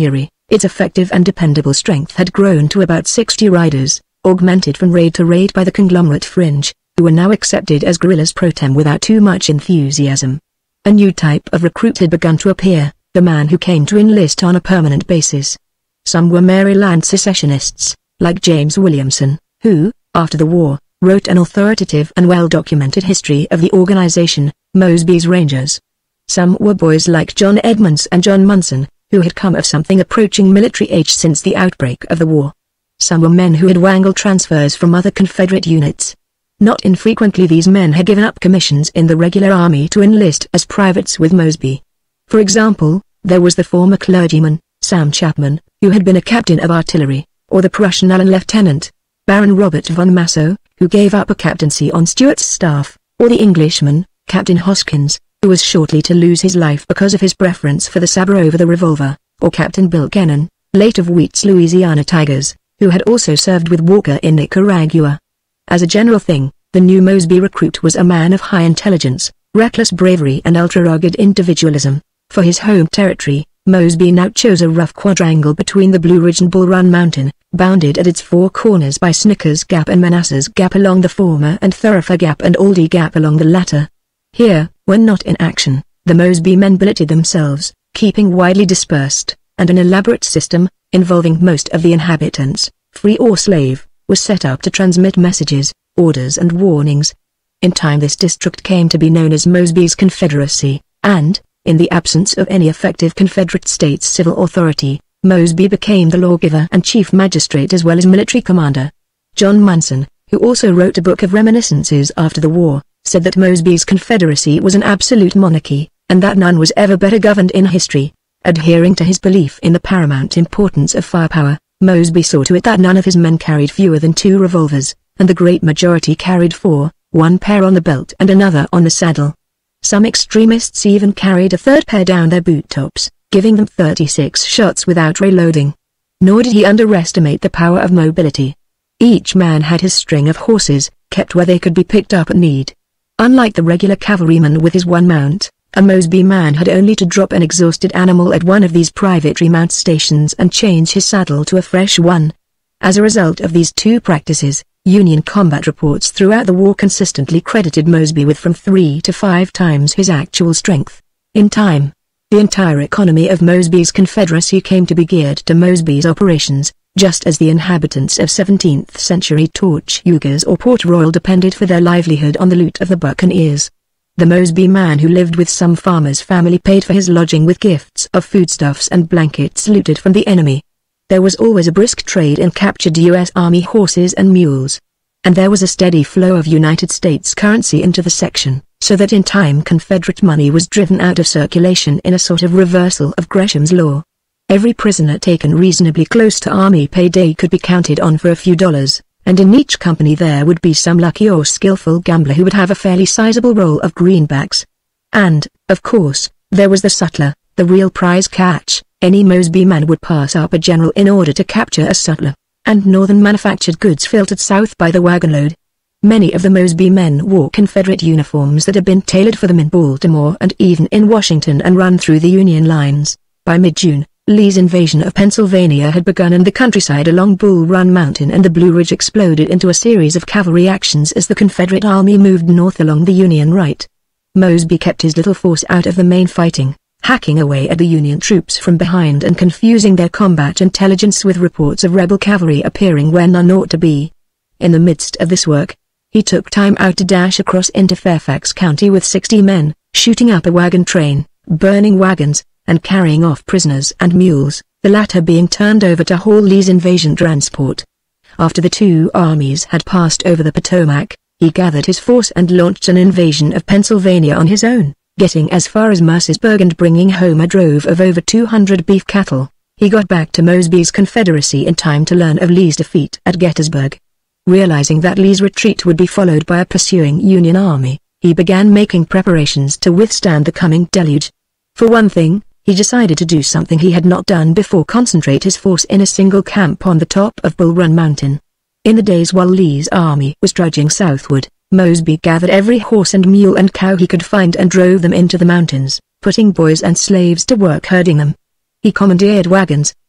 Its effective and dependable strength had grown to about sixty riders, augmented from raid to raid by the conglomerate fringe, who were now accepted as guerrillas pro tem without too much enthusiasm. A new type of recruit had begun to appear, the man who came to enlist on a permanent basis. Some were Maryland secessionists, like James Williamson, who, after the war, wrote an authoritative and well-documented history of the organization, Mosby's Rangers. Some were boys like John Edmonds and John Munson, who had come of something approaching military age since the outbreak of the war. Some were men who had wangled transfers from other Confederate units. Not infrequently these men had given up commissions in the regular army to enlist as privates with Mosby. For example, there was the former clergyman, Sam Chapman, who had been a captain of artillery, or the Prussian Allen Lieutenant, Baron Robert von Massow, who gave up a captaincy on Stuart's staff, or the Englishman, Captain Hoskins, who was shortly to lose his life because of his preference for the sabre over the revolver, or Captain Bill Kennan, late of Wheat's Louisiana Tigers, who had also served with Walker in Nicaragua. As a general thing, the new Mosby recruit was a man of high intelligence, reckless bravery and ultra-rugged individualism. For his home territory, Mosby now chose a rough quadrangle between the Blue Ridge and Bull Run Mountain, bounded at its four corners by Snickers Gap and Manassas Gap along the former and Thoroughfare Gap and Aldie Gap along the latter. Here, when not in action, the Mosby men billeted themselves, keeping widely dispersed, and an elaborate system, involving most of the inhabitants, free or slave, was set up to transmit messages, orders and warnings. In time this district came to be known as Mosby's Confederacy, and, in the absence of any effective Confederate states' civil authority, Mosby became the lawgiver and chief magistrate as well as military commander. John Munson, who also wrote a book of reminiscences after the war, said that Mosby's Confederacy was an absolute monarchy, and that none was ever better governed in history. Adhering to his belief in the paramount importance of firepower, Mosby saw to it that none of his men carried fewer than two revolvers, and the great majority carried four, one pair on the belt and another on the saddle. Some extremists even carried a third pair down their boot tops, giving them thirty-six shots without reloading. Nor did he underestimate the power of mobility. Each man had his string of horses, kept where they could be picked up at need. Unlike the regular cavalryman with his one mount, a Mosby man had only to drop an exhausted animal at one of these private remount stations and change his saddle to a fresh one. As a result of these two practices, Union combat reports throughout the war consistently credited Mosby with from three to five times his actual strength. In time, the entire economy of Mosby's Confederacy came to be geared to Mosby's operations, just as the inhabitants of seventeenth century Tortugas or Port Royal depended for their livelihood on the loot of the buccaneers. The Mosby man who lived with some farmer's family paid for his lodging with gifts of foodstuffs and blankets looted from the enemy. There was always a brisk trade in captured U S Army horses and mules. And there was a steady flow of United States currency into the section, so that in time Confederate money was driven out of circulation in a sort of reversal of Gresham's law. Every prisoner taken reasonably close to Army payday could be counted on for a few dollars, and in each company there would be some lucky or skillful gambler who would have a fairly sizable roll of greenbacks. And, of course, there was the sutler, the real prize catch. Any Mosby man would pass up a general in order to capture a sutler, and northern manufactured goods filtered south by the wagonload. Many of the Mosby men wore Confederate uniforms that had been tailored for them in Baltimore and even in Washington and run through the Union lines. By mid-June, Lee's invasion of Pennsylvania had begun and the countryside along Bull Run Mountain and the Blue Ridge exploded into a series of cavalry actions as the Confederate army moved north along the Union right. Mosby kept his little force out of the main fighting, hacking away at the Union troops from behind and confusing their combat intelligence with reports of rebel cavalry appearing where none ought to be. In the midst of this work, he took time out to dash across into Fairfax County with sixty men, shooting up a wagon train, burning wagons, and carrying off prisoners and mules, the latter being turned over to haul Lee's invasion transport. After the two armies had passed over the Potomac, he gathered his force and launched an invasion of Pennsylvania on his own, getting as far as Mercersburg and bringing home a drove of over two hundred beef cattle. He got back to Mosby's Confederacy in time to learn of Lee's defeat at Gettysburg. Realizing that Lee's retreat would be followed by a pursuing Union army, he began making preparations to withstand the coming deluge. For one thing, he decided to do something he had not done before: concentrate his force in a single camp on the top of Bull Run Mountain. In the days while Lee's army was trudging southward, Mosby gathered every horse and mule and cow he could find and drove them into the mountains, putting boys and slaves to work herding them. He commandeered wagons,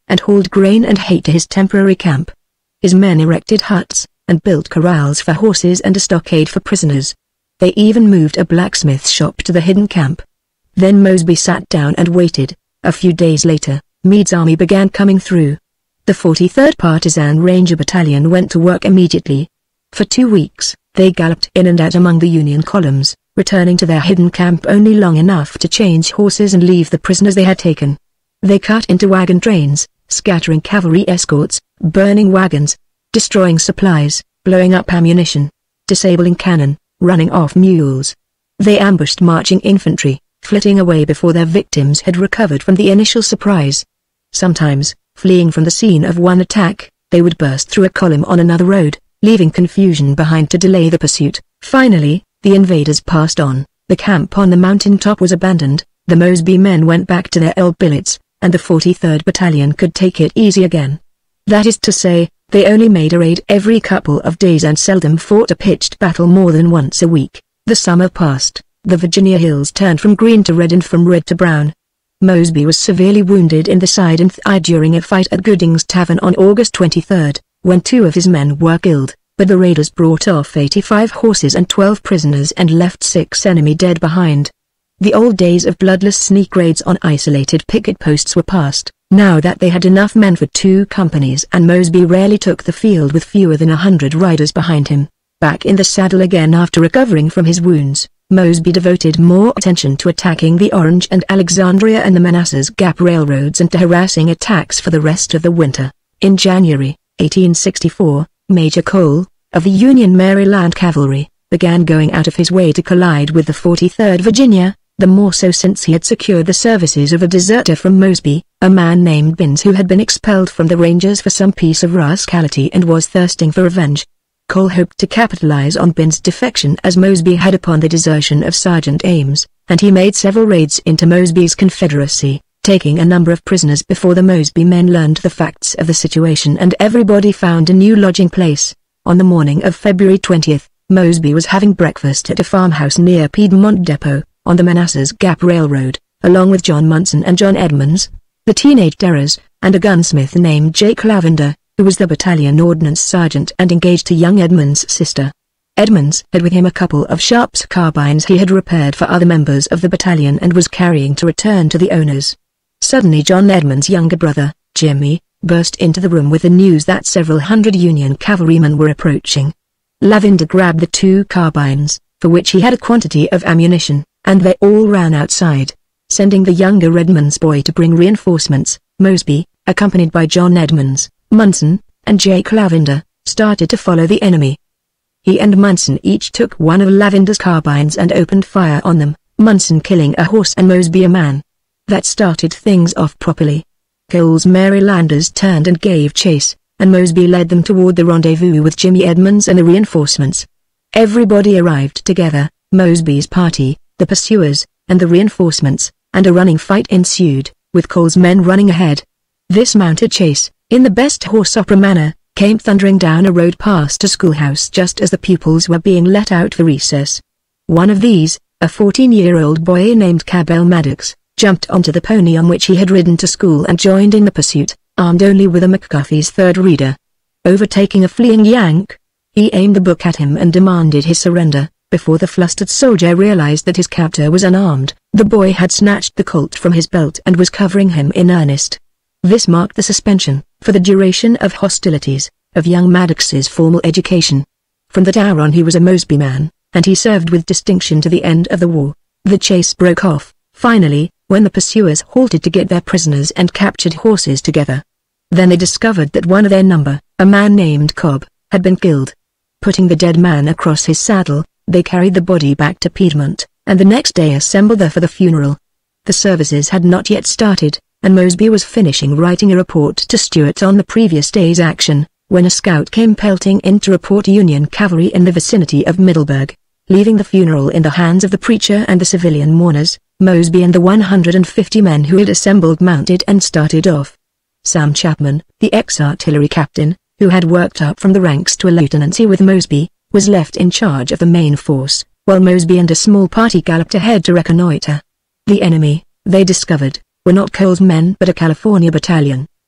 and hauled grain and hay to his temporary camp. His men erected huts, and built corrals for horses and a stockade for prisoners. They even moved a blacksmith shop to the hidden camp. Then Mosby sat down and waited. A few days later, Meade's army began coming through. The forty-third Partisan Ranger Battalion went to work immediately. For two weeks, they galloped in and out among the Union columns, returning to their hidden camp only long enough to change horses and leave the prisoners they had taken. They cut into wagon trains, scattering cavalry escorts, burning wagons, destroying supplies, blowing up ammunition, disabling cannon, running off mules. They ambushed marching infantry, flitting away before their victims had recovered from the initial surprise. Sometimes, fleeing from the scene of one attack, they would burst through a column on another road, leaving confusion behind to delay the pursuit. Finally, the invaders passed on, the camp on the mountain top was abandoned, the Mosby men went back to their old billets, and the forty-third Battalion could take it easy again. That is to say, they only made a raid every couple of days and seldom fought a pitched battle more than once a week. The summer passed, the Virginia hills turned from green to red and from red to brown. Mosby was severely wounded in the side and thigh during a fight at Gooding's Tavern on August twenty-third, when two of his men were killed, but the raiders brought off eighty-five horses and twelve prisoners and left six enemy dead behind. The old days of bloodless sneak raids on isolated picket posts were past, now that they had enough men for two companies, and Mosby rarely took the field with fewer than a hundred riders behind him. Back in the saddle again after recovering from his wounds, Mosby devoted more attention to attacking the Orange and Alexandria and the Manassas Gap railroads and to harassing attacks for the rest of the winter. In January, eighteen sixty-four, Major Cole, of the Union Maryland Cavalry, began going out of his way to collide with the forty-third Virginia, the more so since he had secured the services of a deserter from Mosby, a man named Binns who had been expelled from the Rangers for some piece of rascality and was thirsting for revenge. Cole hoped to capitalize on Binns' defection as Mosby had upon the desertion of Sergeant Ames, and he made several raids into Mosby's Confederacy, taking a number of prisoners before the Mosby men learned the facts of the situation and everybody found a new lodging place. On the morning of February twentieth, Mosby was having breakfast at a farmhouse near Piedmont Depot, on the Manassas Gap Railroad, along with John Munson and John Edmonds, the teenage terrors, and a gunsmith named Jake Lavender, who was the battalion ordnance sergeant and engaged to young Edmonds' sister. Edmonds had with him a couple of Sharp's carbines he had repaired for other members of the battalion and was carrying to return to the owners. Suddenly John Edmonds' younger brother, Jimmy, burst into the room with the news that several hundred Union cavalrymen were approaching. Lavender grabbed the two carbines, for which he had a quantity of ammunition, and they all ran outside, sending the younger Edmonds boy to bring reinforcements. Mosby, accompanied by John Edmonds, Munson, and Jake Lavender, started to follow the enemy. He and Munson each took one of Lavender's carbines and opened fire on them, Munson killing a horse and Mosby a man. That started things off properly. Cole's Marylanders turned and gave chase, and Mosby led them toward the rendezvous with Jimmy Edmonds and the reinforcements. Everybody arrived together, Mosby's party, the pursuers, and the reinforcements, and a running fight ensued, with Cole's men running ahead. This mounted chase, in the best horse opera manner, came thundering down a road past a schoolhouse just as the pupils were being let out for recess. One of these, a fourteen-year-old boy named Cabell Maddox, jumped onto the pony on which he had ridden to school and joined in the pursuit, armed only with a McCarthy's third reader. Overtaking a fleeing Yank, he aimed the book at him and demanded his surrender. Before the flustered soldier realized that his captor was unarmed, the boy had snatched the Colt from his belt and was covering him in earnest. This marked the suspension, for the duration of hostilities, of young Maddox's formal education. From that hour on he was a Mosby man, and he served with distinction to the end of the war. The chase broke off, finally, when the pursuers halted to get their prisoners and captured horses together. Then they discovered that one of their number, a man named Cobb, had been killed. Putting the dead man across his saddle, they carried the body back to Piedmont, and the next day assembled there for the funeral. The services had not yet started, and Mosby was finishing writing a report to Stuart on the previous day's action, when a scout came pelting in to report Union cavalry in the vicinity of Middleburg. Leaving the funeral in the hands of the preacher and the civilian mourners, Mosby and the one hundred fifty men who had assembled mounted and started off. Sam Chapman, the ex-artillery captain, who had worked up from the ranks to a lieutenancy with Mosby, was left in charge of the main force, while Mosby and a small party galloped ahead to reconnoiter. The enemy, they discovered, were not Cole's men but a California battalion.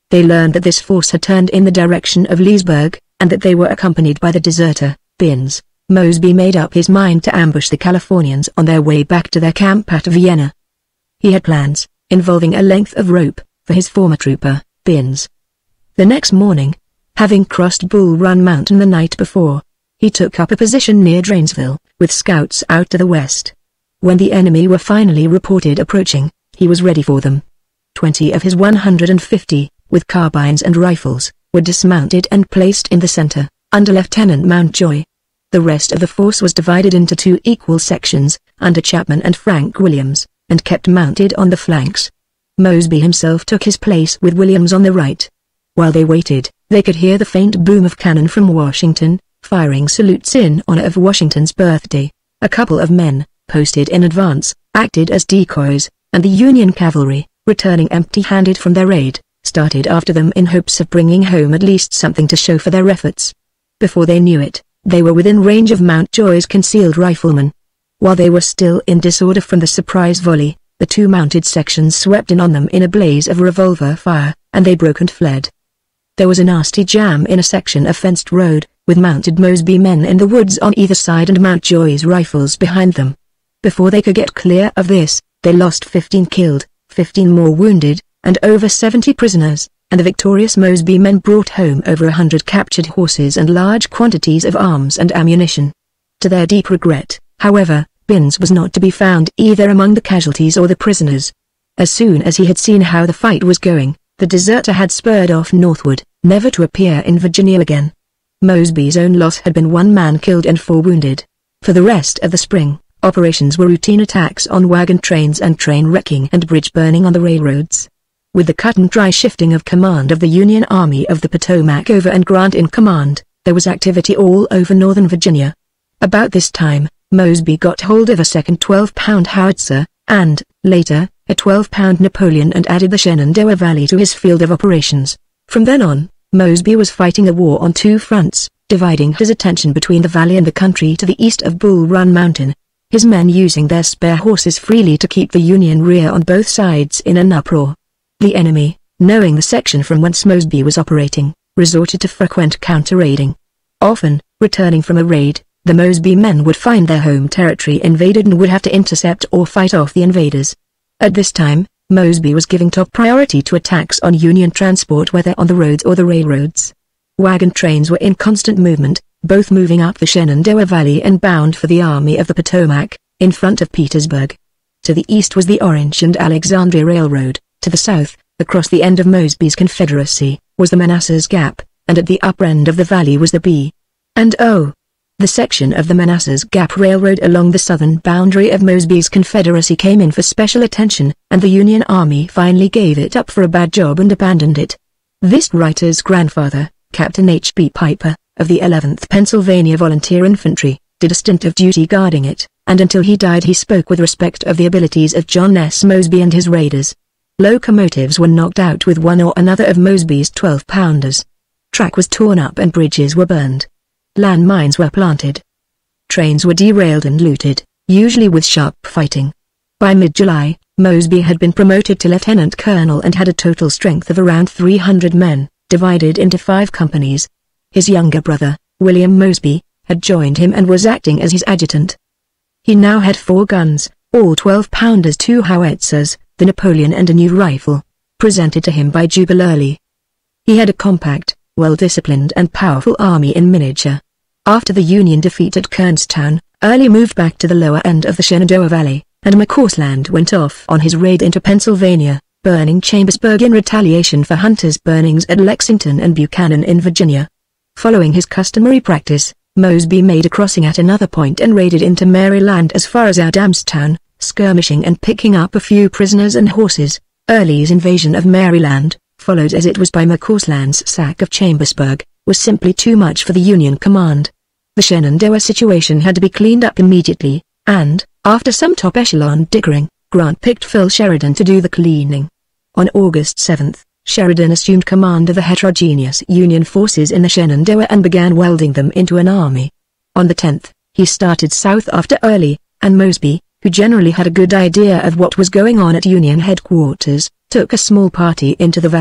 They learned that this force had turned in the direction of Leesburg, and that they were accompanied by the deserter, Binns. Mosby made up his mind to ambush the Californians on their way back to their camp at Vienna. He had plans, involving a length of rope, for his former trooper, Binns. The next morning, having crossed Bull Run Mountain the night before, he took up a position near Drainesville, with scouts out to the west. When the enemy were finally reported approaching, he was ready for them. Twenty of his one hundred fifty, with carbines and rifles, were dismounted and placed in the center, under Lieutenant Mountjoy. The rest of the force was divided into two equal sections, under Chapman and Frank Williams, and kept mounted on the flanks. Mosby himself took his place with Williams on the right. While they waited, they could hear the faint boom of cannon from Washington, firing salutes in honor of Washington's birthday. A couple of men, posted in advance, acted as decoys, and the Union cavalry, returning empty-handed from their raid, started after them in hopes of bringing home at least something to show for their efforts. Before they knew it, they were within range of Mountjoy's concealed riflemen. While they were still in disorder from the surprise volley, the two mounted sections swept in on them in a blaze of revolver fire, and they broke and fled. There was a nasty jam in a section of fenced road, with mounted Mosby men in the woods on either side and Mountjoy's rifles behind them. Before they could get clear of this, they lost fifteen killed, fifteen more wounded, and over seventy prisoners, and the victorious Mosby men brought home over a hundred captured horses and large quantities of arms and ammunition. To their deep regret, however, Binns was not to be found either among the casualties or the prisoners. As soon as he had seen how the fight was going, the deserter had spurred off northward, never to appear in Virginia again. Mosby's own loss had been one man killed and four wounded. For the rest of the spring, operations were routine attacks on wagon trains and train wrecking and bridge burning on the railroads. With the cut-and-dry shifting of command of the Union Army of the Potomac over and Grant in command, there was activity all over northern Virginia. About this time, Mosby got hold of a second twelve-pound howitzer, and, later, a twelve-pound Napoleon, and added the Shenandoah Valley to his field of operations. From then on, Mosby was fighting a war on two fronts, dividing his attention between the valley and the country to the east of Bull Run Mountain, his men using their spare horses freely to keep the Union rear on both sides in an uproar. The enemy, knowing the section from whence Mosby was operating, resorted to frequent counter-raiding. Often, returning from a raid, the Mosby men would find their home territory invaded and would have to intercept or fight off the invaders. At this time, Mosby was giving top priority to attacks on Union transport, whether on the roads or the railroads. Wagon trains were in constant movement, both moving up the Shenandoah Valley and bound for the Army of the Potomac, in front of Petersburg. To the east was the Orange and Alexandria Railroad, to the south, across the end of Mosby's Confederacy, was the Manassas Gap, and at the upper end of the valley was the B and O. The section of the Manassas Gap Railroad along the southern boundary of Mosby's Confederacy came in for special attention, and the Union Army finally gave it up for a bad job and abandoned it. This writer's grandfather, Captain H B Piper, of the eleventh Pennsylvania Volunteer Infantry, did a stint of duty guarding it, and until he died he spoke with respect of the abilities of John S. Mosby and his raiders. Locomotives were knocked out with one or another of Mosby's twelve-pounders. Track was torn up and bridges were burned. Landmines were planted. Trains were derailed and looted, usually with sharp fighting. By mid-July, Mosby had been promoted to lieutenant colonel and had a total strength of around three hundred men, divided into five companies. His younger brother, William Mosby, had joined him and was acting as his adjutant. He now had four guns, all twelve-pounders, two howitzers, the Napoleon, and a new rifle, presented to him by Jubal Early. He had a compact, well-disciplined and powerful army in miniature. After the Union defeat at Kernstown, Early moved back to the lower end of the Shenandoah Valley, and McCausland went off on his raid into Pennsylvania, burning Chambersburg in retaliation for Hunter's burnings at Lexington and Buchanan in Virginia. Following his customary practice, Mosby made a crossing at another point and raided into Maryland as far as Adamstown, skirmishing and picking up a few prisoners and horses. Early's invasion of Maryland, followed as it was by McCausland's sack of Chambersburg, was simply too much for the Union command. The Shenandoah situation had to be cleaned up immediately, and, after some top-echelon diggering, Grant picked Phil Sheridan to do the cleaning. On August seventh, Sheridan assumed command of the heterogeneous Union forces in the Shenandoah and began welding them into an army. On the tenth, he started south after Early, and Mosby, who generally had a good idea of what was going on at Union headquarters, took a small party into the valley,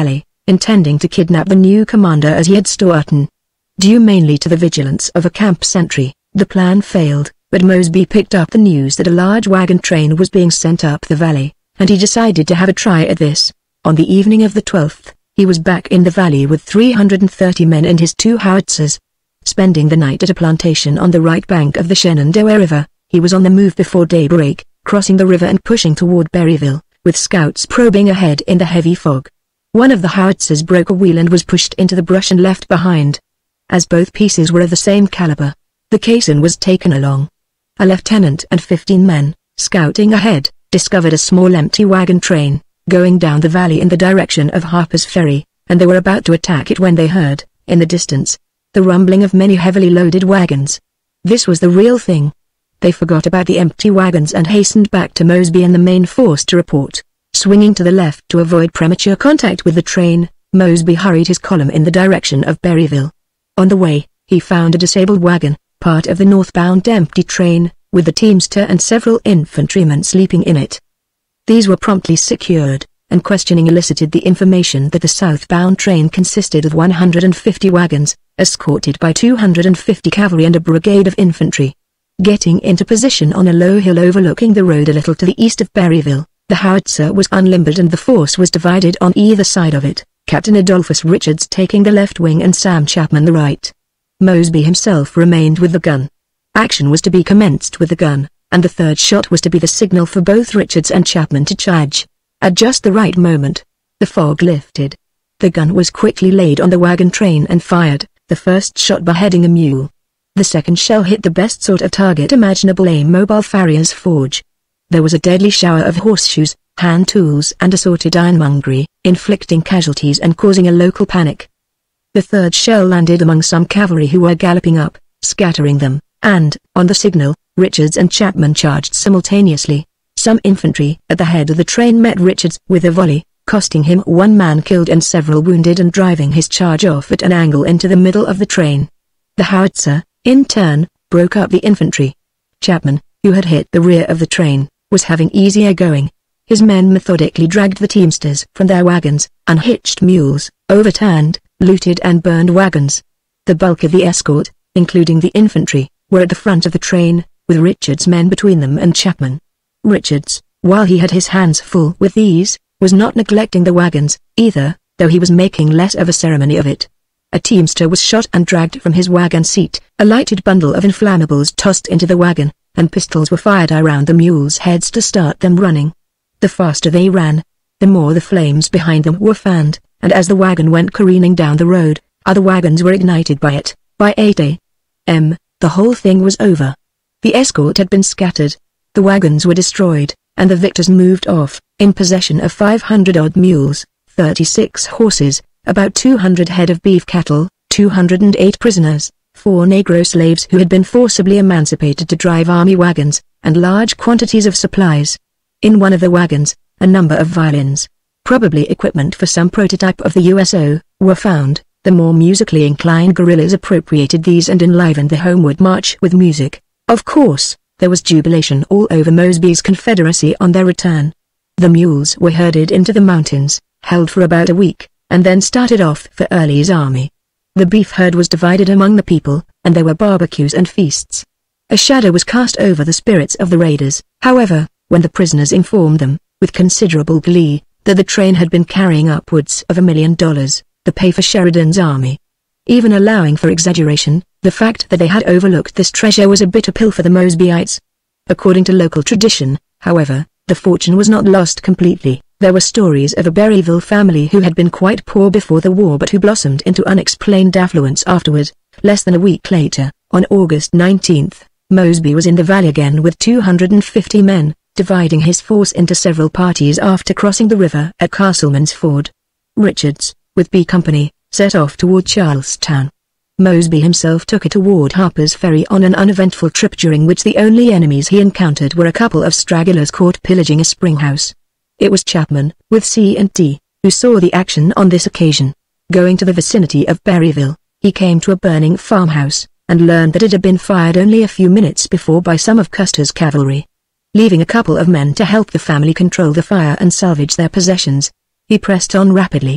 intending to kidnap the new commander as he had Staunton. Due mainly to the vigilance of a camp sentry, the plan failed, but Mosby picked up the news that a large wagon train was being sent up the valley, and he decided to have a try at this. On the evening of the twelfth, he was back in the valley with three hundred thirty men and his two howitzers. Spending the night at a plantation on the right bank of the Shenandoah River, he was on the move before daybreak, crossing the river and pushing toward Berryville, with scouts probing ahead in the heavy fog. One of the howitzers broke a wheel and was pushed into the brush and left behind. As both pieces were of the same caliber, the caisson was taken along. A lieutenant and fifteen men, scouting ahead, discovered a small empty wagon train, going down the valley in the direction of Harper's Ferry, and they were about to attack it when they heard, in the distance, the rumbling of many heavily loaded wagons. This was the real thing. They forgot about the empty wagons and hastened back to Mosby and the main force to report. Swinging to the left to avoid premature contact with the train, Mosby hurried his column in the direction of Berryville. On the way, he found a disabled wagon, part of the northbound empty train, with the teamster and several infantrymen sleeping in it. These were promptly secured, and questioning elicited the information that the southbound train consisted of one hundred fifty wagons, escorted by two hundred fifty cavalry and a brigade of infantry. Getting into position on a low hill overlooking the road a little to the east of Berryville, the howitzer was unlimbered and the force was divided on either side of it, Captain Adolphus Richards taking the left wing and Sam Chapman the right. Mosby himself remained with the gun. Action was to be commenced with the gun, and the third shot was to be the signal for both Richards and Chapman to charge. At just the right moment, the fog lifted. The gun was quickly laid on the wagon train and fired, the first shot beheading a mule. The second shell hit the best sort of target imaginable, a mobile farrier's forge. There was a deadly shower of horseshoes, hand tools and assorted ironmongery, inflicting casualties and causing a local panic. The third shell landed among some cavalry who were galloping up, scattering them, and, on the signal, Richards and Chapman charged simultaneously. Some infantry at the head of the train met Richards with a volley, costing him one man killed and several wounded and driving his charge off at an angle into the middle of the train. The howitzer, in turn, broke up the infantry. Chapman, who had hit the rear of the train, was having easier going. His men methodically dragged the teamsters from their wagons, unhitched mules, overturned, looted and burned wagons. The bulk of the escort, including the infantry, were at the front of the train, with Richards' men between them and Chapman. Richards, while he had his hands full with these, was not neglecting the wagons, either, though he was making less of a ceremony of it. A teamster was shot and dragged from his wagon seat, a lighted bundle of inflammables tossed into the wagon, and pistols were fired around the mules' heads to start them running. The faster they ran, the more the flames behind them were fanned, and as the wagon went careening down the road, other wagons were ignited by it. By eight a m, the whole thing was over. The escort had been scattered, the wagons were destroyed, and the victors moved off, in possession of five hundred odd mules, thirty-six horses, about two hundred head of beef cattle, two hundred eight prisoners, four Negro slaves who had been forcibly emancipated to drive army wagons, and large quantities of supplies. In one of the wagons, a number of violins, probably equipment for some prototype of the U S O, were found. The more musically inclined guerrillas appropriated these and enlivened the homeward march with music. Of course, there was jubilation all over Mosby's Confederacy on their return. The mules were herded into the mountains, held for about a week, and then started off for Early's army. The beef herd was divided among the people, and there were barbecues and feasts. A shadow was cast over the spirits of the raiders, however, when the prisoners informed them, with considerable glee, that the train had been carrying upwards of a million dollars, the pay for Sheridan's army. Even allowing for exaggeration, the fact that they had overlooked this treasure was a bitter pill for the Mosbyites. According to local tradition, however, the fortune was not lost completely. There were stories of a Berryville family who had been quite poor before the war but who blossomed into unexplained affluence afterward. Less than a week later, on August nineteenth, Mosby was in the valley again with two hundred fifty men, dividing his force into several parties after crossing the river at Castleman's Ford. Richards, with B Company, set off toward Charlestown. Mosby himself took it toward Harper's Ferry on an uneventful trip during which the only enemies he encountered were a couple of stragglers caught pillaging a spring house. It was Chapman, with C and D, who saw the action on this occasion. Going to the vicinity of Berryville, he came to a burning farmhouse, and learned that it had been fired only a few minutes before by some of Custer's cavalry. Leaving a couple of men to help the family control the fire and salvage their possessions, he pressed on rapidly.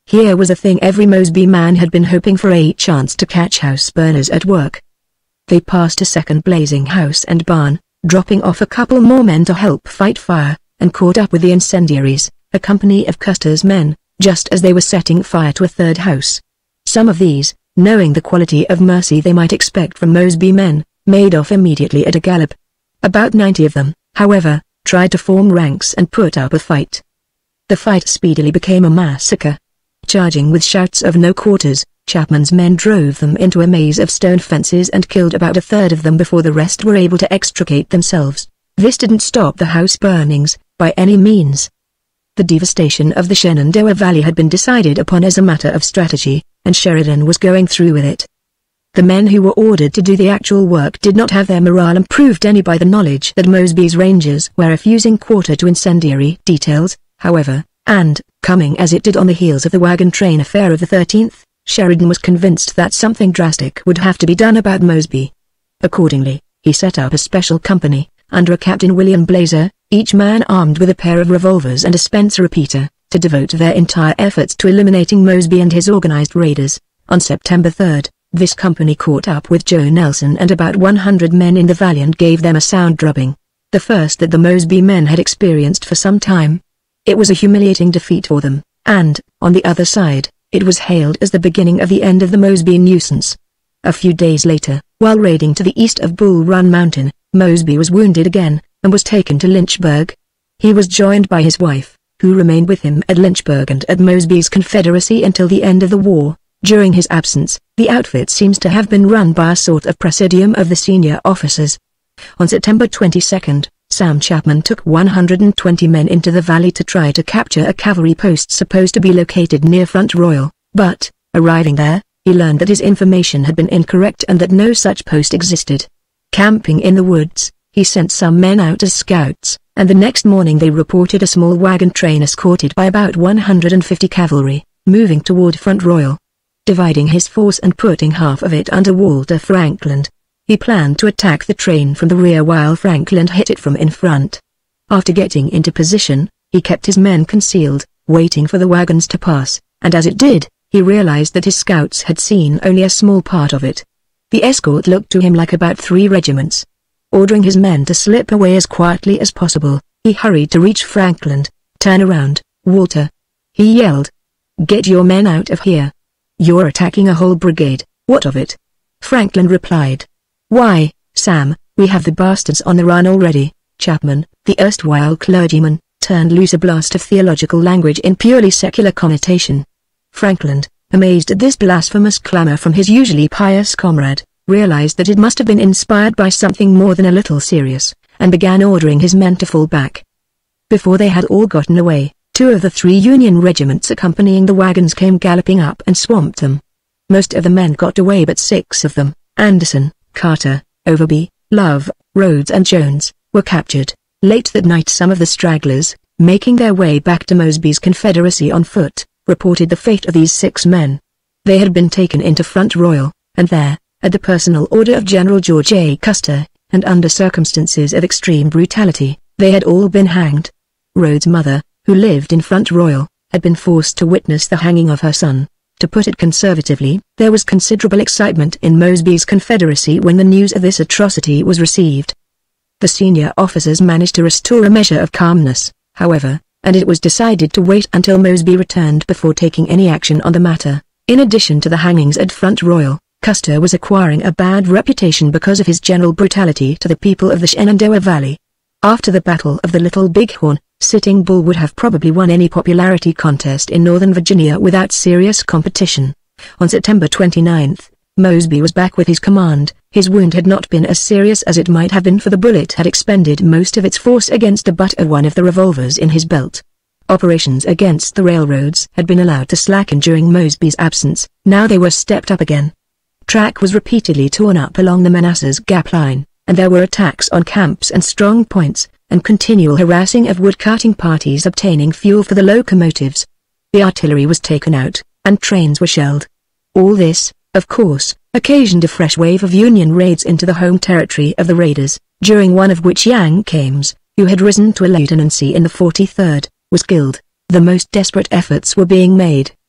Here was a thing every Mosby man had been hoping for, a chance to catch house burners at work. They passed a second blazing house and barn, dropping off a couple more men to help fight fire, and caught up with the incendiaries, a company of Custer's men, just as they were setting fire to a third house. Some of these, knowing the quality of mercy they might expect from Mosby men, made off immediately at a gallop. About ninety of them, however, tried to form ranks and put up a fight. The fight speedily became a massacre. Charging with shouts of no quarters, Chapman's men drove them into a maze of stone fences and killed about a third of them before the rest were able to extricate themselves. This didn't stop the house burnings, by any means. The devastation of the Shenandoah Valley had been decided upon as a matter of strategy, and Sheridan was going through with it. The men who were ordered to do the actual work did not have their morale improved any by the knowledge that Mosby's Rangers were refusing quarter to incendiary details, however, and, coming as it did on the heels of the wagon train affair of the thirteenth, Sheridan was convinced that something drastic would have to be done about Mosby. Accordingly, he set up a special company, under a Captain William Blazer, each man armed with a pair of revolvers and a Spencer repeater, to devote their entire efforts to eliminating Mosby and his organized raiders. On September third, this company caught up with Joe Nelson and about one hundred men in the valley and gave them a sound drubbing, the first that the Mosby men had experienced for some time. It was a humiliating defeat for them, and, on the other side, it was hailed as the beginning of the end of the Mosby nuisance. A few days later, while raiding to the east of Bull Run Mountain, Mosby was wounded again, and was taken to Lynchburg. He was joined by his wife, who remained with him at Lynchburg and at Mosby's Confederacy until the end of the war. During his absence, the outfit seems to have been run by a sort of presidium of the senior officers. On September twenty-second, Sam Chapman took one hundred twenty men into the valley to try to capture a cavalry post supposed to be located near Front Royal, but, arriving there, he learned that his information had been incorrect and that no such post existed. Camping in the woods, he sent some men out as scouts, and the next morning they reported a small wagon train escorted by about one hundred fifty cavalry, moving toward Front Royal. Dividing his force and putting half of it under Walter Franklin, he planned to attack the train from the rear while Franklin hit it from in front. After getting into position, he kept his men concealed, waiting for the wagons to pass, and as it did, he realized that his scouts had seen only a small part of it. The escort looked to him like about three regiments. Ordering his men to slip away as quietly as possible, he hurried to reach Franklin. "Turn around, Walter," he yelled. "Get your men out of here. You're attacking a whole brigade, what of it?" Franklin replied. "Why, Sam, we have the bastards on the run already." Chapman, the erstwhile clergyman, turned loose a blast of theological language in purely secular connotation. Franklin, amazed at this blasphemous clamor from his usually pious comrade, realized that it must have been inspired by something more than a little serious, and began ordering his men to fall back. Before they had all gotten away, two of the three Union regiments accompanying the wagons came galloping up and swamped them. Most of the men got away but six of them, Anderson, Carter, Overby, Love, Rhodes and Jones, were captured. Late that night some of the stragglers, making their way back to Mosby's Confederacy on foot, reported the fate of these six men. They had been taken into Front Royal, and there, at the personal order of General George A. Custer, and under circumstances of extreme brutality, they had all been hanged. Rhodes' mother, who lived in Front Royal, had been forced to witness the hanging of her son. To put it conservatively, there was considerable excitement in Mosby's Confederacy when the news of this atrocity was received. The senior officers managed to restore a measure of calmness, however, and it was decided to wait until Mosby returned before taking any action on the matter. In addition to the hangings at Front Royal, Custer was acquiring a bad reputation because of his general brutality to the people of the Shenandoah Valley. After the Battle of the Little Bighorn, Sitting Bull would have probably won any popularity contest in Northern Virginia without serious competition. On September twenty-ninth, Mosby was back with his command. His wound had not been as serious as it might have been, for the bullet had expended most of its force against the butt of one of the revolvers in his belt. Operations against the railroads had been allowed to slacken during Mosby's absence. Now they were stepped up again. Track was repeatedly torn up along the Manassas Gap line, and there were attacks on camps and strong points, and continual harassing of woodcutting parties obtaining fuel for the locomotives. The artillery was taken out, and trains were shelled. All this, of course, occasioned a fresh wave of Union raids into the home territory of the raiders, during one of which Yank Ames, who had risen to a lieutenancy in the forty-third, was killed. The most desperate efforts were being made,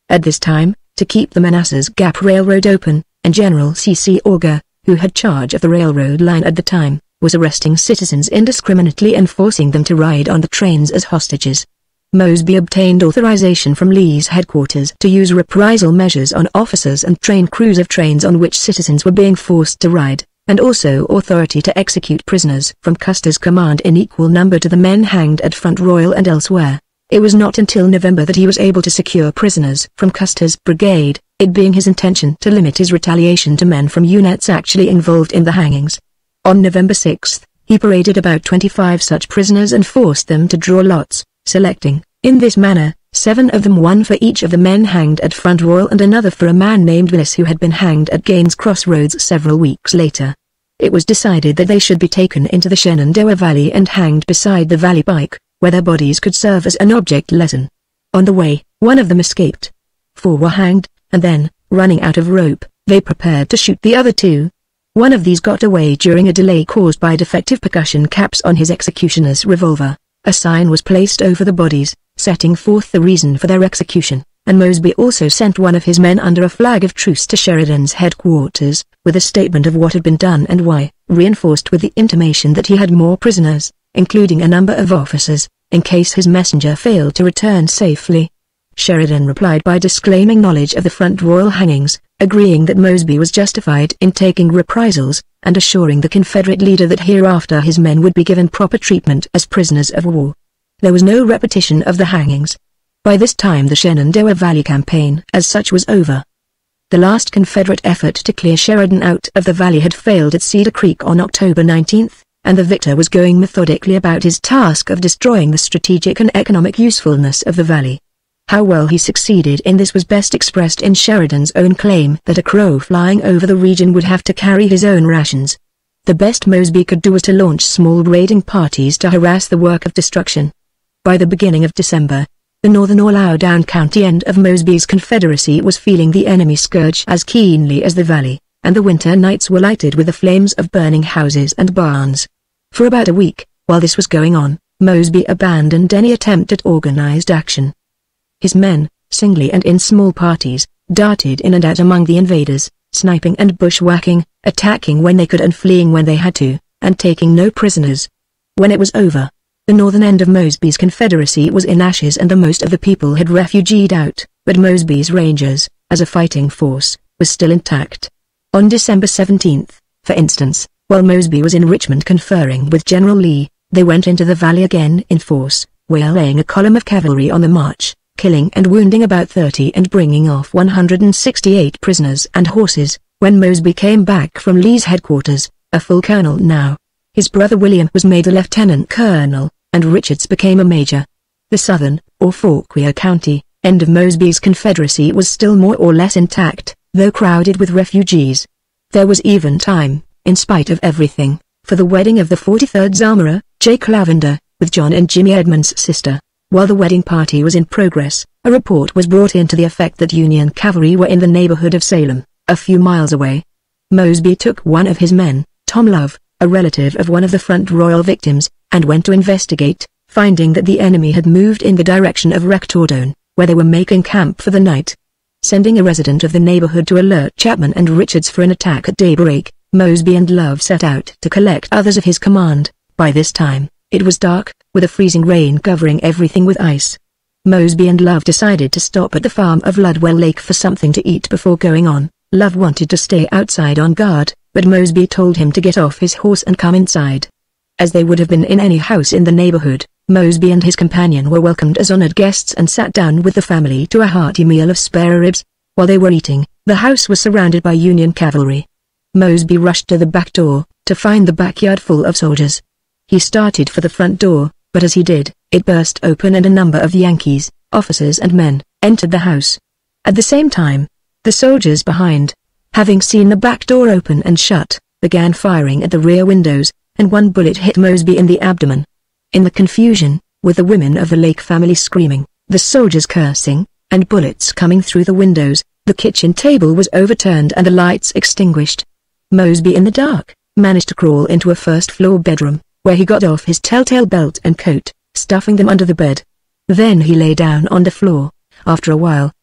At this time, to keep the Manassas Gap Railroad open, and General C C Auger, who had charge of the railroad line at the time, was arresting citizens indiscriminately and forcing them to ride on the trains as hostages. Mosby obtained authorization from Lee's headquarters to use reprisal measures on officers and train crews of trains on which citizens were being forced to ride, and also authority to execute prisoners from Custer's command in equal number to the men hanged at Front Royal and elsewhere. It was not until November that he was able to secure prisoners from Custer's brigade, it being his intention to limit his retaliation to men from units actually involved in the hangings. On November sixth, he paraded about twenty-five such prisoners and forced them to draw lots, selecting, in this manner, seven of them, one for each of the men hanged at Front Royal and another for a man named Willis who had been hanged at Gaines Crossroads several weeks later. It was decided that they should be taken into the Shenandoah Valley and hanged beside the Valley Pike, where their bodies could serve as an object lesson. On the way, one of them escaped. Four were hanged, and then, running out of rope, they prepared to shoot the other two. One of these got away during a delay caused by defective percussion caps on his executioner's revolver. A sign was placed over the bodies, setting forth the reason for their execution, and Mosby also sent one of his men under a flag of truce to Sheridan's headquarters, with a statement of what had been done and why, reinforced with the intimation that he had more prisoners, including a number of officers, in case his messenger failed to return safely. Sheridan replied by disclaiming knowledge of the Front Royal hangings, agreeing that Mosby was justified in taking reprisals, and assuring the Confederate leader that hereafter his men would be given proper treatment as prisoners of war. There was no repetition of the hangings. By this time the Shenandoah Valley campaign as such was over. The last Confederate effort to clear Sheridan out of the valley had failed at Cedar Creek on October nineteenth, and the victor was going methodically about his task of destroying the strategic and economic usefulness of the valley. How well he succeeded in this was best expressed in Sheridan's own claim that a crow flying over the region would have to carry his own rations. The best Mosby could do was to launch small raiding parties to harass the work of destruction. By the beginning of December, the northern or Loudoun County end of Mosby's Confederacy was feeling the enemy scourge as keenly as the valley, and the winter nights were lighted with the flames of burning houses and barns. For about a week, while this was going on, Mosby abandoned any attempt at organized action. His men, singly and in small parties, darted in and out among the invaders, sniping and bushwhacking, attacking when they could and fleeing when they had to, and taking no prisoners. When it was over, the northern end of Mosby's Confederacy was in ashes and the most of the people had refugeed out, but Mosby's Rangers, as a fighting force, was still intact. On December seventeenth, for instance, while Mosby was in Richmond conferring with General Lee, they went into the valley again in force, waylaying a column of cavalry on the march, killing and wounding about thirty and bringing off one hundred sixty-eight prisoners and horses. When Mosby came back from Lee's headquarters, a full colonel now, his brother William was made a lieutenant colonel, and Richards became a major. The southern, or Fauquier County, end of Mosby's Confederacy was still more or less intact, though crowded with refugees. There was even time, in spite of everything, for the wedding of the forty-third's armorer, Jake Lavender, with John and Jimmy Edmonds' sister. While the wedding party was in progress, a report was brought in to the effect that Union cavalry were in the neighborhood of Salem, a few miles away. Mosby took one of his men, Tom Love, a relative of one of the Front Royal victims, and went to investigate, finding that the enemy had moved in the direction of Rectordown, where they were making camp for the night. Sending a resident of the neighborhood to alert Chapman and Richards for an attack at daybreak, Mosby and Love set out to collect others of his command. By this time, it was dark, with a freezing rain covering everything with ice. Mosby and Love decided to stop at the farm of Ludwell Lake for something to eat before going on. Love wanted to stay outside on guard, but Mosby told him to get off his horse and come inside. As they would have been in any house in the neighborhood, Mosby and his companion were welcomed as honored guests and sat down with the family to a hearty meal of spare ribs. While they were eating, the house was surrounded by Union cavalry. Mosby rushed to the back door, to find the backyard full of soldiers. He started for the front door, but as he did, it burst open and a number of Yankees, officers and men, entered the house. At the same time, the soldiers behind, having seen the back door open and shut, began firing at the rear windows, and one bullet hit Mosby in the abdomen. In the confusion, with the women of the Lake family screaming, the soldiers cursing, and bullets coming through the windows, the kitchen table was overturned and the lights extinguished. Mosby, in the dark, managed to crawl into a first-floor bedroom, where he got off his telltale belt and coat, stuffing them under the bed. Then he lay down on the floor. After a while,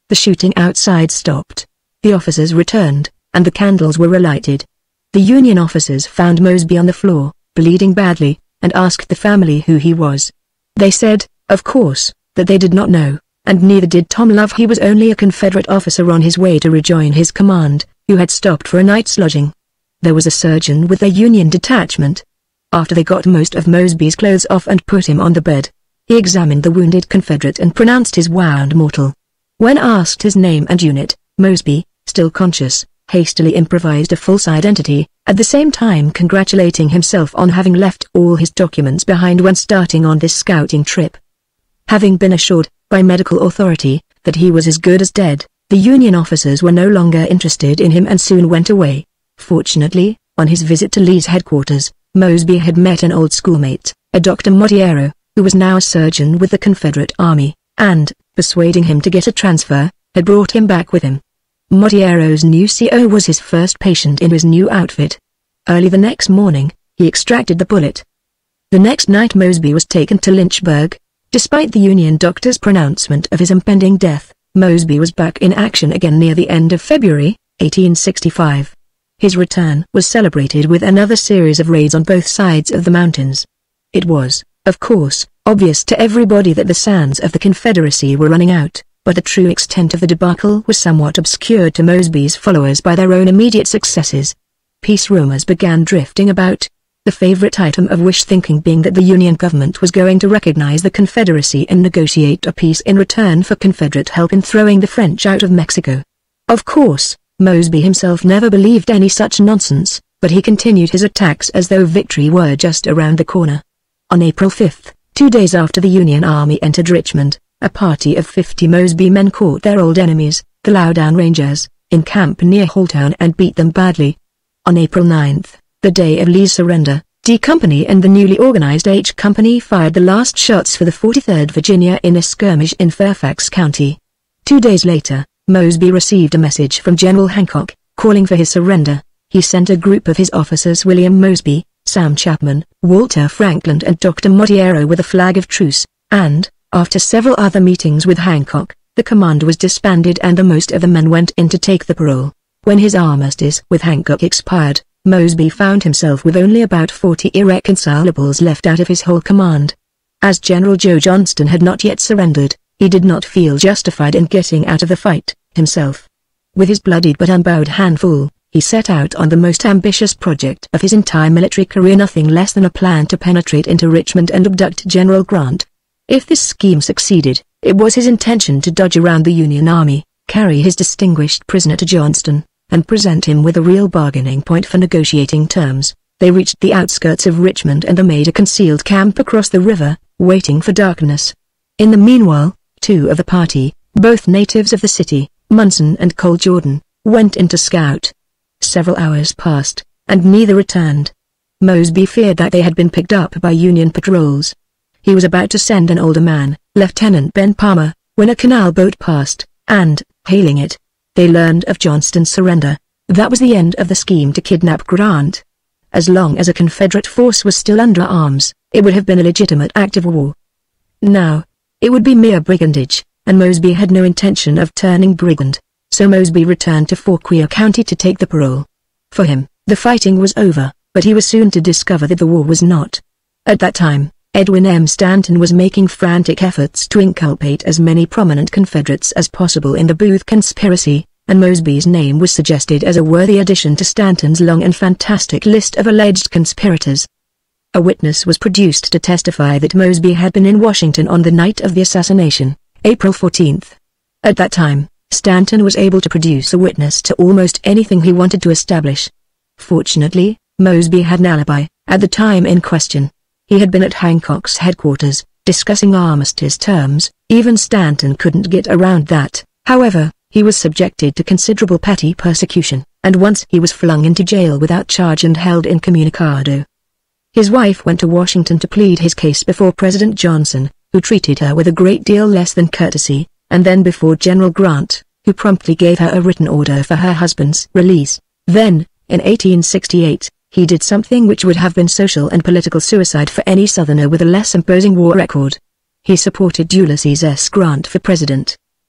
The shooting outside stopped. The officers returned, and the candles were relighted. The Union officers found Mosby on the floor, bleeding badly, and asked the family who he was. They said, of course, that they did not know, and neither did Tom Love. He was only a Confederate officer on his way to rejoin his command, who had stopped for a night's lodging. There was a surgeon with a Union detachment. After they got most of Mosby's clothes off and put him on the bed, he examined the wounded Confederate and pronounced his wound mortal. When asked his name and unit, Mosby, still conscious, hastily improvised a false identity, at the same time congratulating himself on having left all his documents behind when starting on this scouting trip. Having been assured, by medical authority, that he was as good as dead, the Union officers were no longer interested in him and soon went away. Fortunately, on his visit to Lee's headquarters, Mosby had met an old schoolmate, a Doctor Montiero, who was now a surgeon with the Confederate Army, and, persuading him to get a transfer, had brought him back with him. Montiero's new C O was his first patient in his new outfit. Early the next morning, he extracted the bullet. The next night Mosby was taken to Lynchburg. Despite the Union doctor's pronouncement of his impending death, Mosby was back in action again near the end of February, eighteen sixty-five. His return was celebrated with another series of raids on both sides of the mountains. It was, of course, obvious to everybody that the sands of the Confederacy were running out, but the true extent of the debacle was somewhat obscured to Mosby's followers by their own immediate successes. Peace rumors began drifting about, the favorite item of wish-thinking being that the Union government was going to recognize the Confederacy and negotiate a peace in return for Confederate help in throwing the French out of Mexico. Of course, Mosby himself never believed any such nonsense, but he continued his attacks as though victory were just around the corner. On April fifth, two days after the Union Army entered Richmond, a party of fifty Mosby men caught their old enemies, the Loudoun Rangers, in camp near Halltown and beat them badly. On April ninth, the day of Lee's surrender, D Company and the newly organized H Company fired the last shots for the forty-third Virginia in a skirmish in Fairfax County. Two days later, Mosby received a message from General Hancock, calling for his surrender. He sent a group of his officers William Mosby, Sam Chapman, Walter Franklin and Doctor Montiero with a flag of truce, and, after several other meetings with Hancock, the command was disbanded and the most of the men went in to take the parole. When his armistice with Hancock expired, Mosby found himself with only about forty irreconcilables left out of his whole command. As General Joe Johnston had not yet surrendered, he did not feel justified in getting out of the fight, himself. With his bloodied but unbowed handful, he set out on the most ambitious project of his entire military career, nothing less than a plan to penetrate into Richmond and abduct General Grant. If this scheme succeeded, it was his intention to dodge around the Union Army, carry his distinguished prisoner to Johnston, and present him with a real bargaining point for negotiating terms. They reached the outskirts of Richmond and made a concealed camp across the river, waiting for darkness. In the meanwhile, two of the party, both natives of the city, Munson and Cole Jordan, went in to scout. Several hours passed, and neither returned. Mosby feared that they had been picked up by Union patrols. He was about to send an older man, Lieutenant Ben Palmer, when a canal boat passed, and, hailing it, they learned of Johnston's surrender. That was the end of the scheme to kidnap Grant. As long as a Confederate force was still under arms, it would have been a legitimate act of war. Now, it would be mere brigandage, and Mosby had no intention of turning brigand, so Mosby returned to Fauquier County to take the parole. For him, the fighting was over, but he was soon to discover that the war was not. At that time, Edwin M. Stanton was making frantic efforts to inculpate as many prominent Confederates as possible in the Booth conspiracy, and Mosby's name was suggested as a worthy addition to Stanton's long and fantastic list of alleged conspirators. A witness was produced to testify that Mosby had been in Washington on the night of the assassination, April fourteenth. At that time, Stanton was able to produce a witness to almost anything he wanted to establish. Fortunately, Mosby had an alibi. At the time in question, he had been at Hancock's headquarters, discussing armistice terms. Even Stanton couldn't get around that. However, he was subjected to considerable petty persecution, and once he was flung into jail without charge and held incommunicado. His wife went to Washington to plead his case before President Johnson, who treated her with a great deal less than courtesy, and then before General Grant, who promptly gave her a written order for her husband's release. Then, in eighteen sixty-eight, he did something which would have been social and political suicide for any Southerner with a less imposing war record. He supported Ulysses S. Grant for president.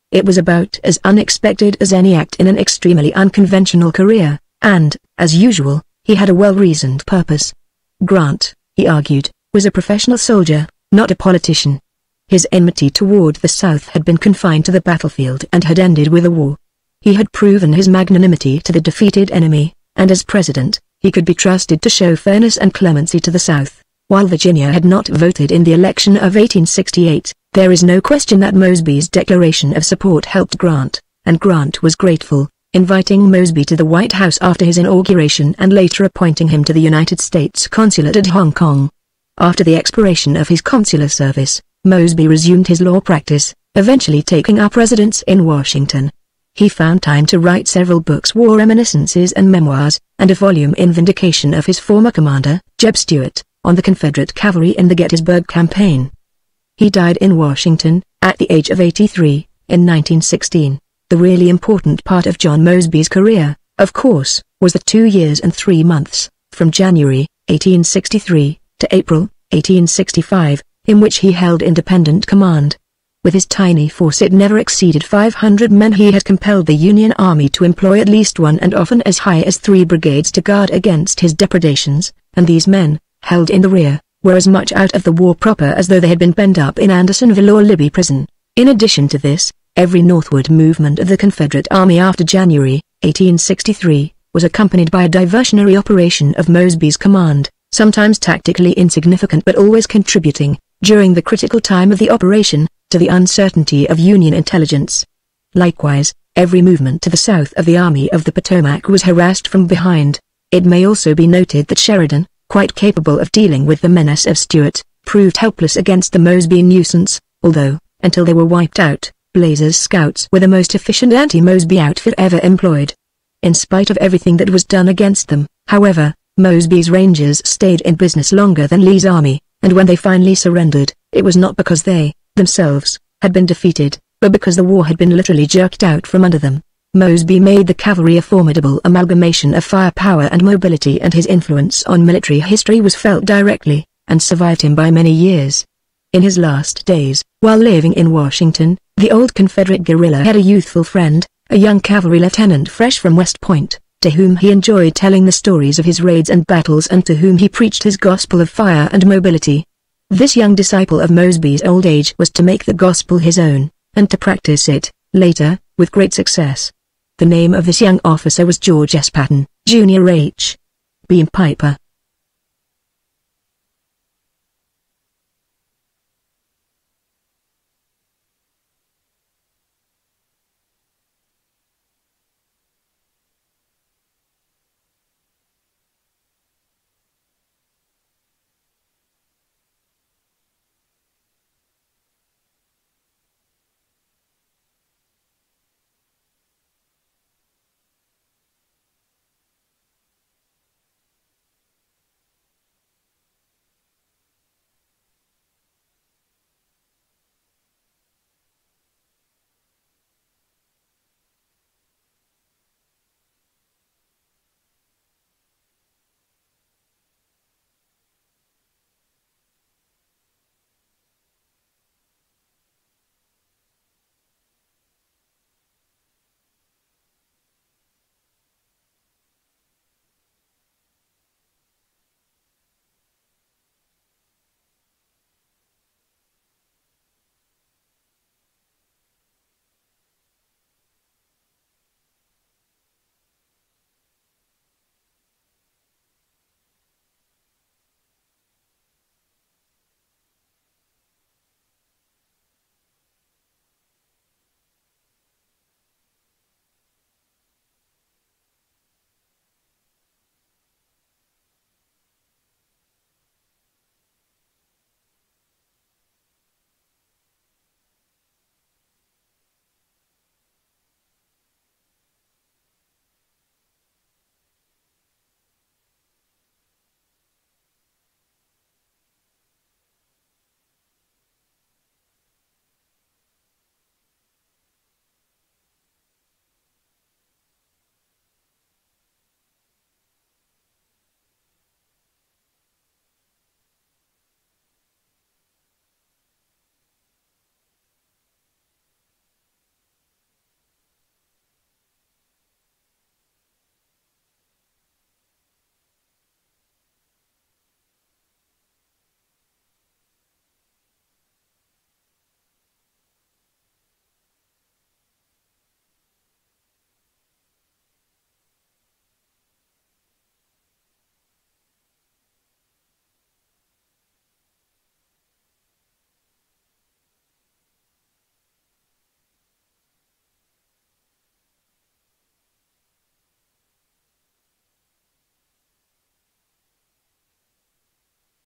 It was about as unexpected as any act in an extremely unconventional career, and, as usual, he had a well-reasoned purpose. Grant, he argued, was a professional soldier, not a politician. His enmity toward the South had been confined to the battlefield and had ended with a war. He had proven his magnanimity to the defeated enemy, and as president, he could be trusted to show fairness and clemency to the South. While Virginia had not voted in the election of eighteen sixty-eight, there is no question that Mosby's declaration of support helped Grant, and Grant was grateful, inviting Mosby to the White House after his inauguration and later appointing him to the United States consulate at Hong Kong. After the expiration of his consular service, Mosby resumed his law practice, eventually taking up residence in Washington. He found time to write several books, war reminiscences and memoirs, and a volume in vindication of his former commander, Jeb Stuart, on the Confederate cavalry in the Gettysburg Campaign. He died in Washington, at the age of eighty-three, in nineteen sixteen. The really important part of John Mosby's career, of course, was the two years and three months, from January, eighteen sixty-three, to April, eighteen sixty-five, in which he held independent command. With his tiny force, it never exceeded five hundred men, he had compelled the Union Army to employ at least one and often as high as three brigades to guard against his depredations, and these men, held in the rear, were as much out of the war proper as though they had been penned up in Andersonville or Libby prison. In addition to this, every northward movement of the Confederate Army after January, eighteen sixty-three, was accompanied by a diversionary operation of Mosby's command, sometimes tactically insignificant but always contributing, during the critical time of the operation, to the uncertainty of Union intelligence. Likewise, every movement to the south of the Army of the Potomac was harassed from behind. It may also be noted that Sheridan, quite capable of dealing with the menace of Stuart, proved helpless against the Mosby nuisance, although, until they were wiped out, Blazer's scouts were the most efficient anti-Mosby outfit ever employed. In spite of everything that was done against them, however, Mosby's Rangers stayed in business longer than Lee's army, and when they finally surrendered, it was not because they, themselves, had been defeated, but because the war had been literally jerked out from under them. Mosby made the cavalry a formidable amalgamation of firepower and mobility, and his influence on military history was felt directly, and survived him by many years. In his last days, while living in Washington, the old Confederate guerrilla had a youthful friend, a young cavalry lieutenant fresh from West Point, to whom he enjoyed telling the stories of his raids and battles and to whom he preached his gospel of fire and mobility. This young disciple of Mosby's old age was to make the gospel his own, and to practice it, later, with great success. The name of this young officer was George S. Patton, Junior H. B. Piper.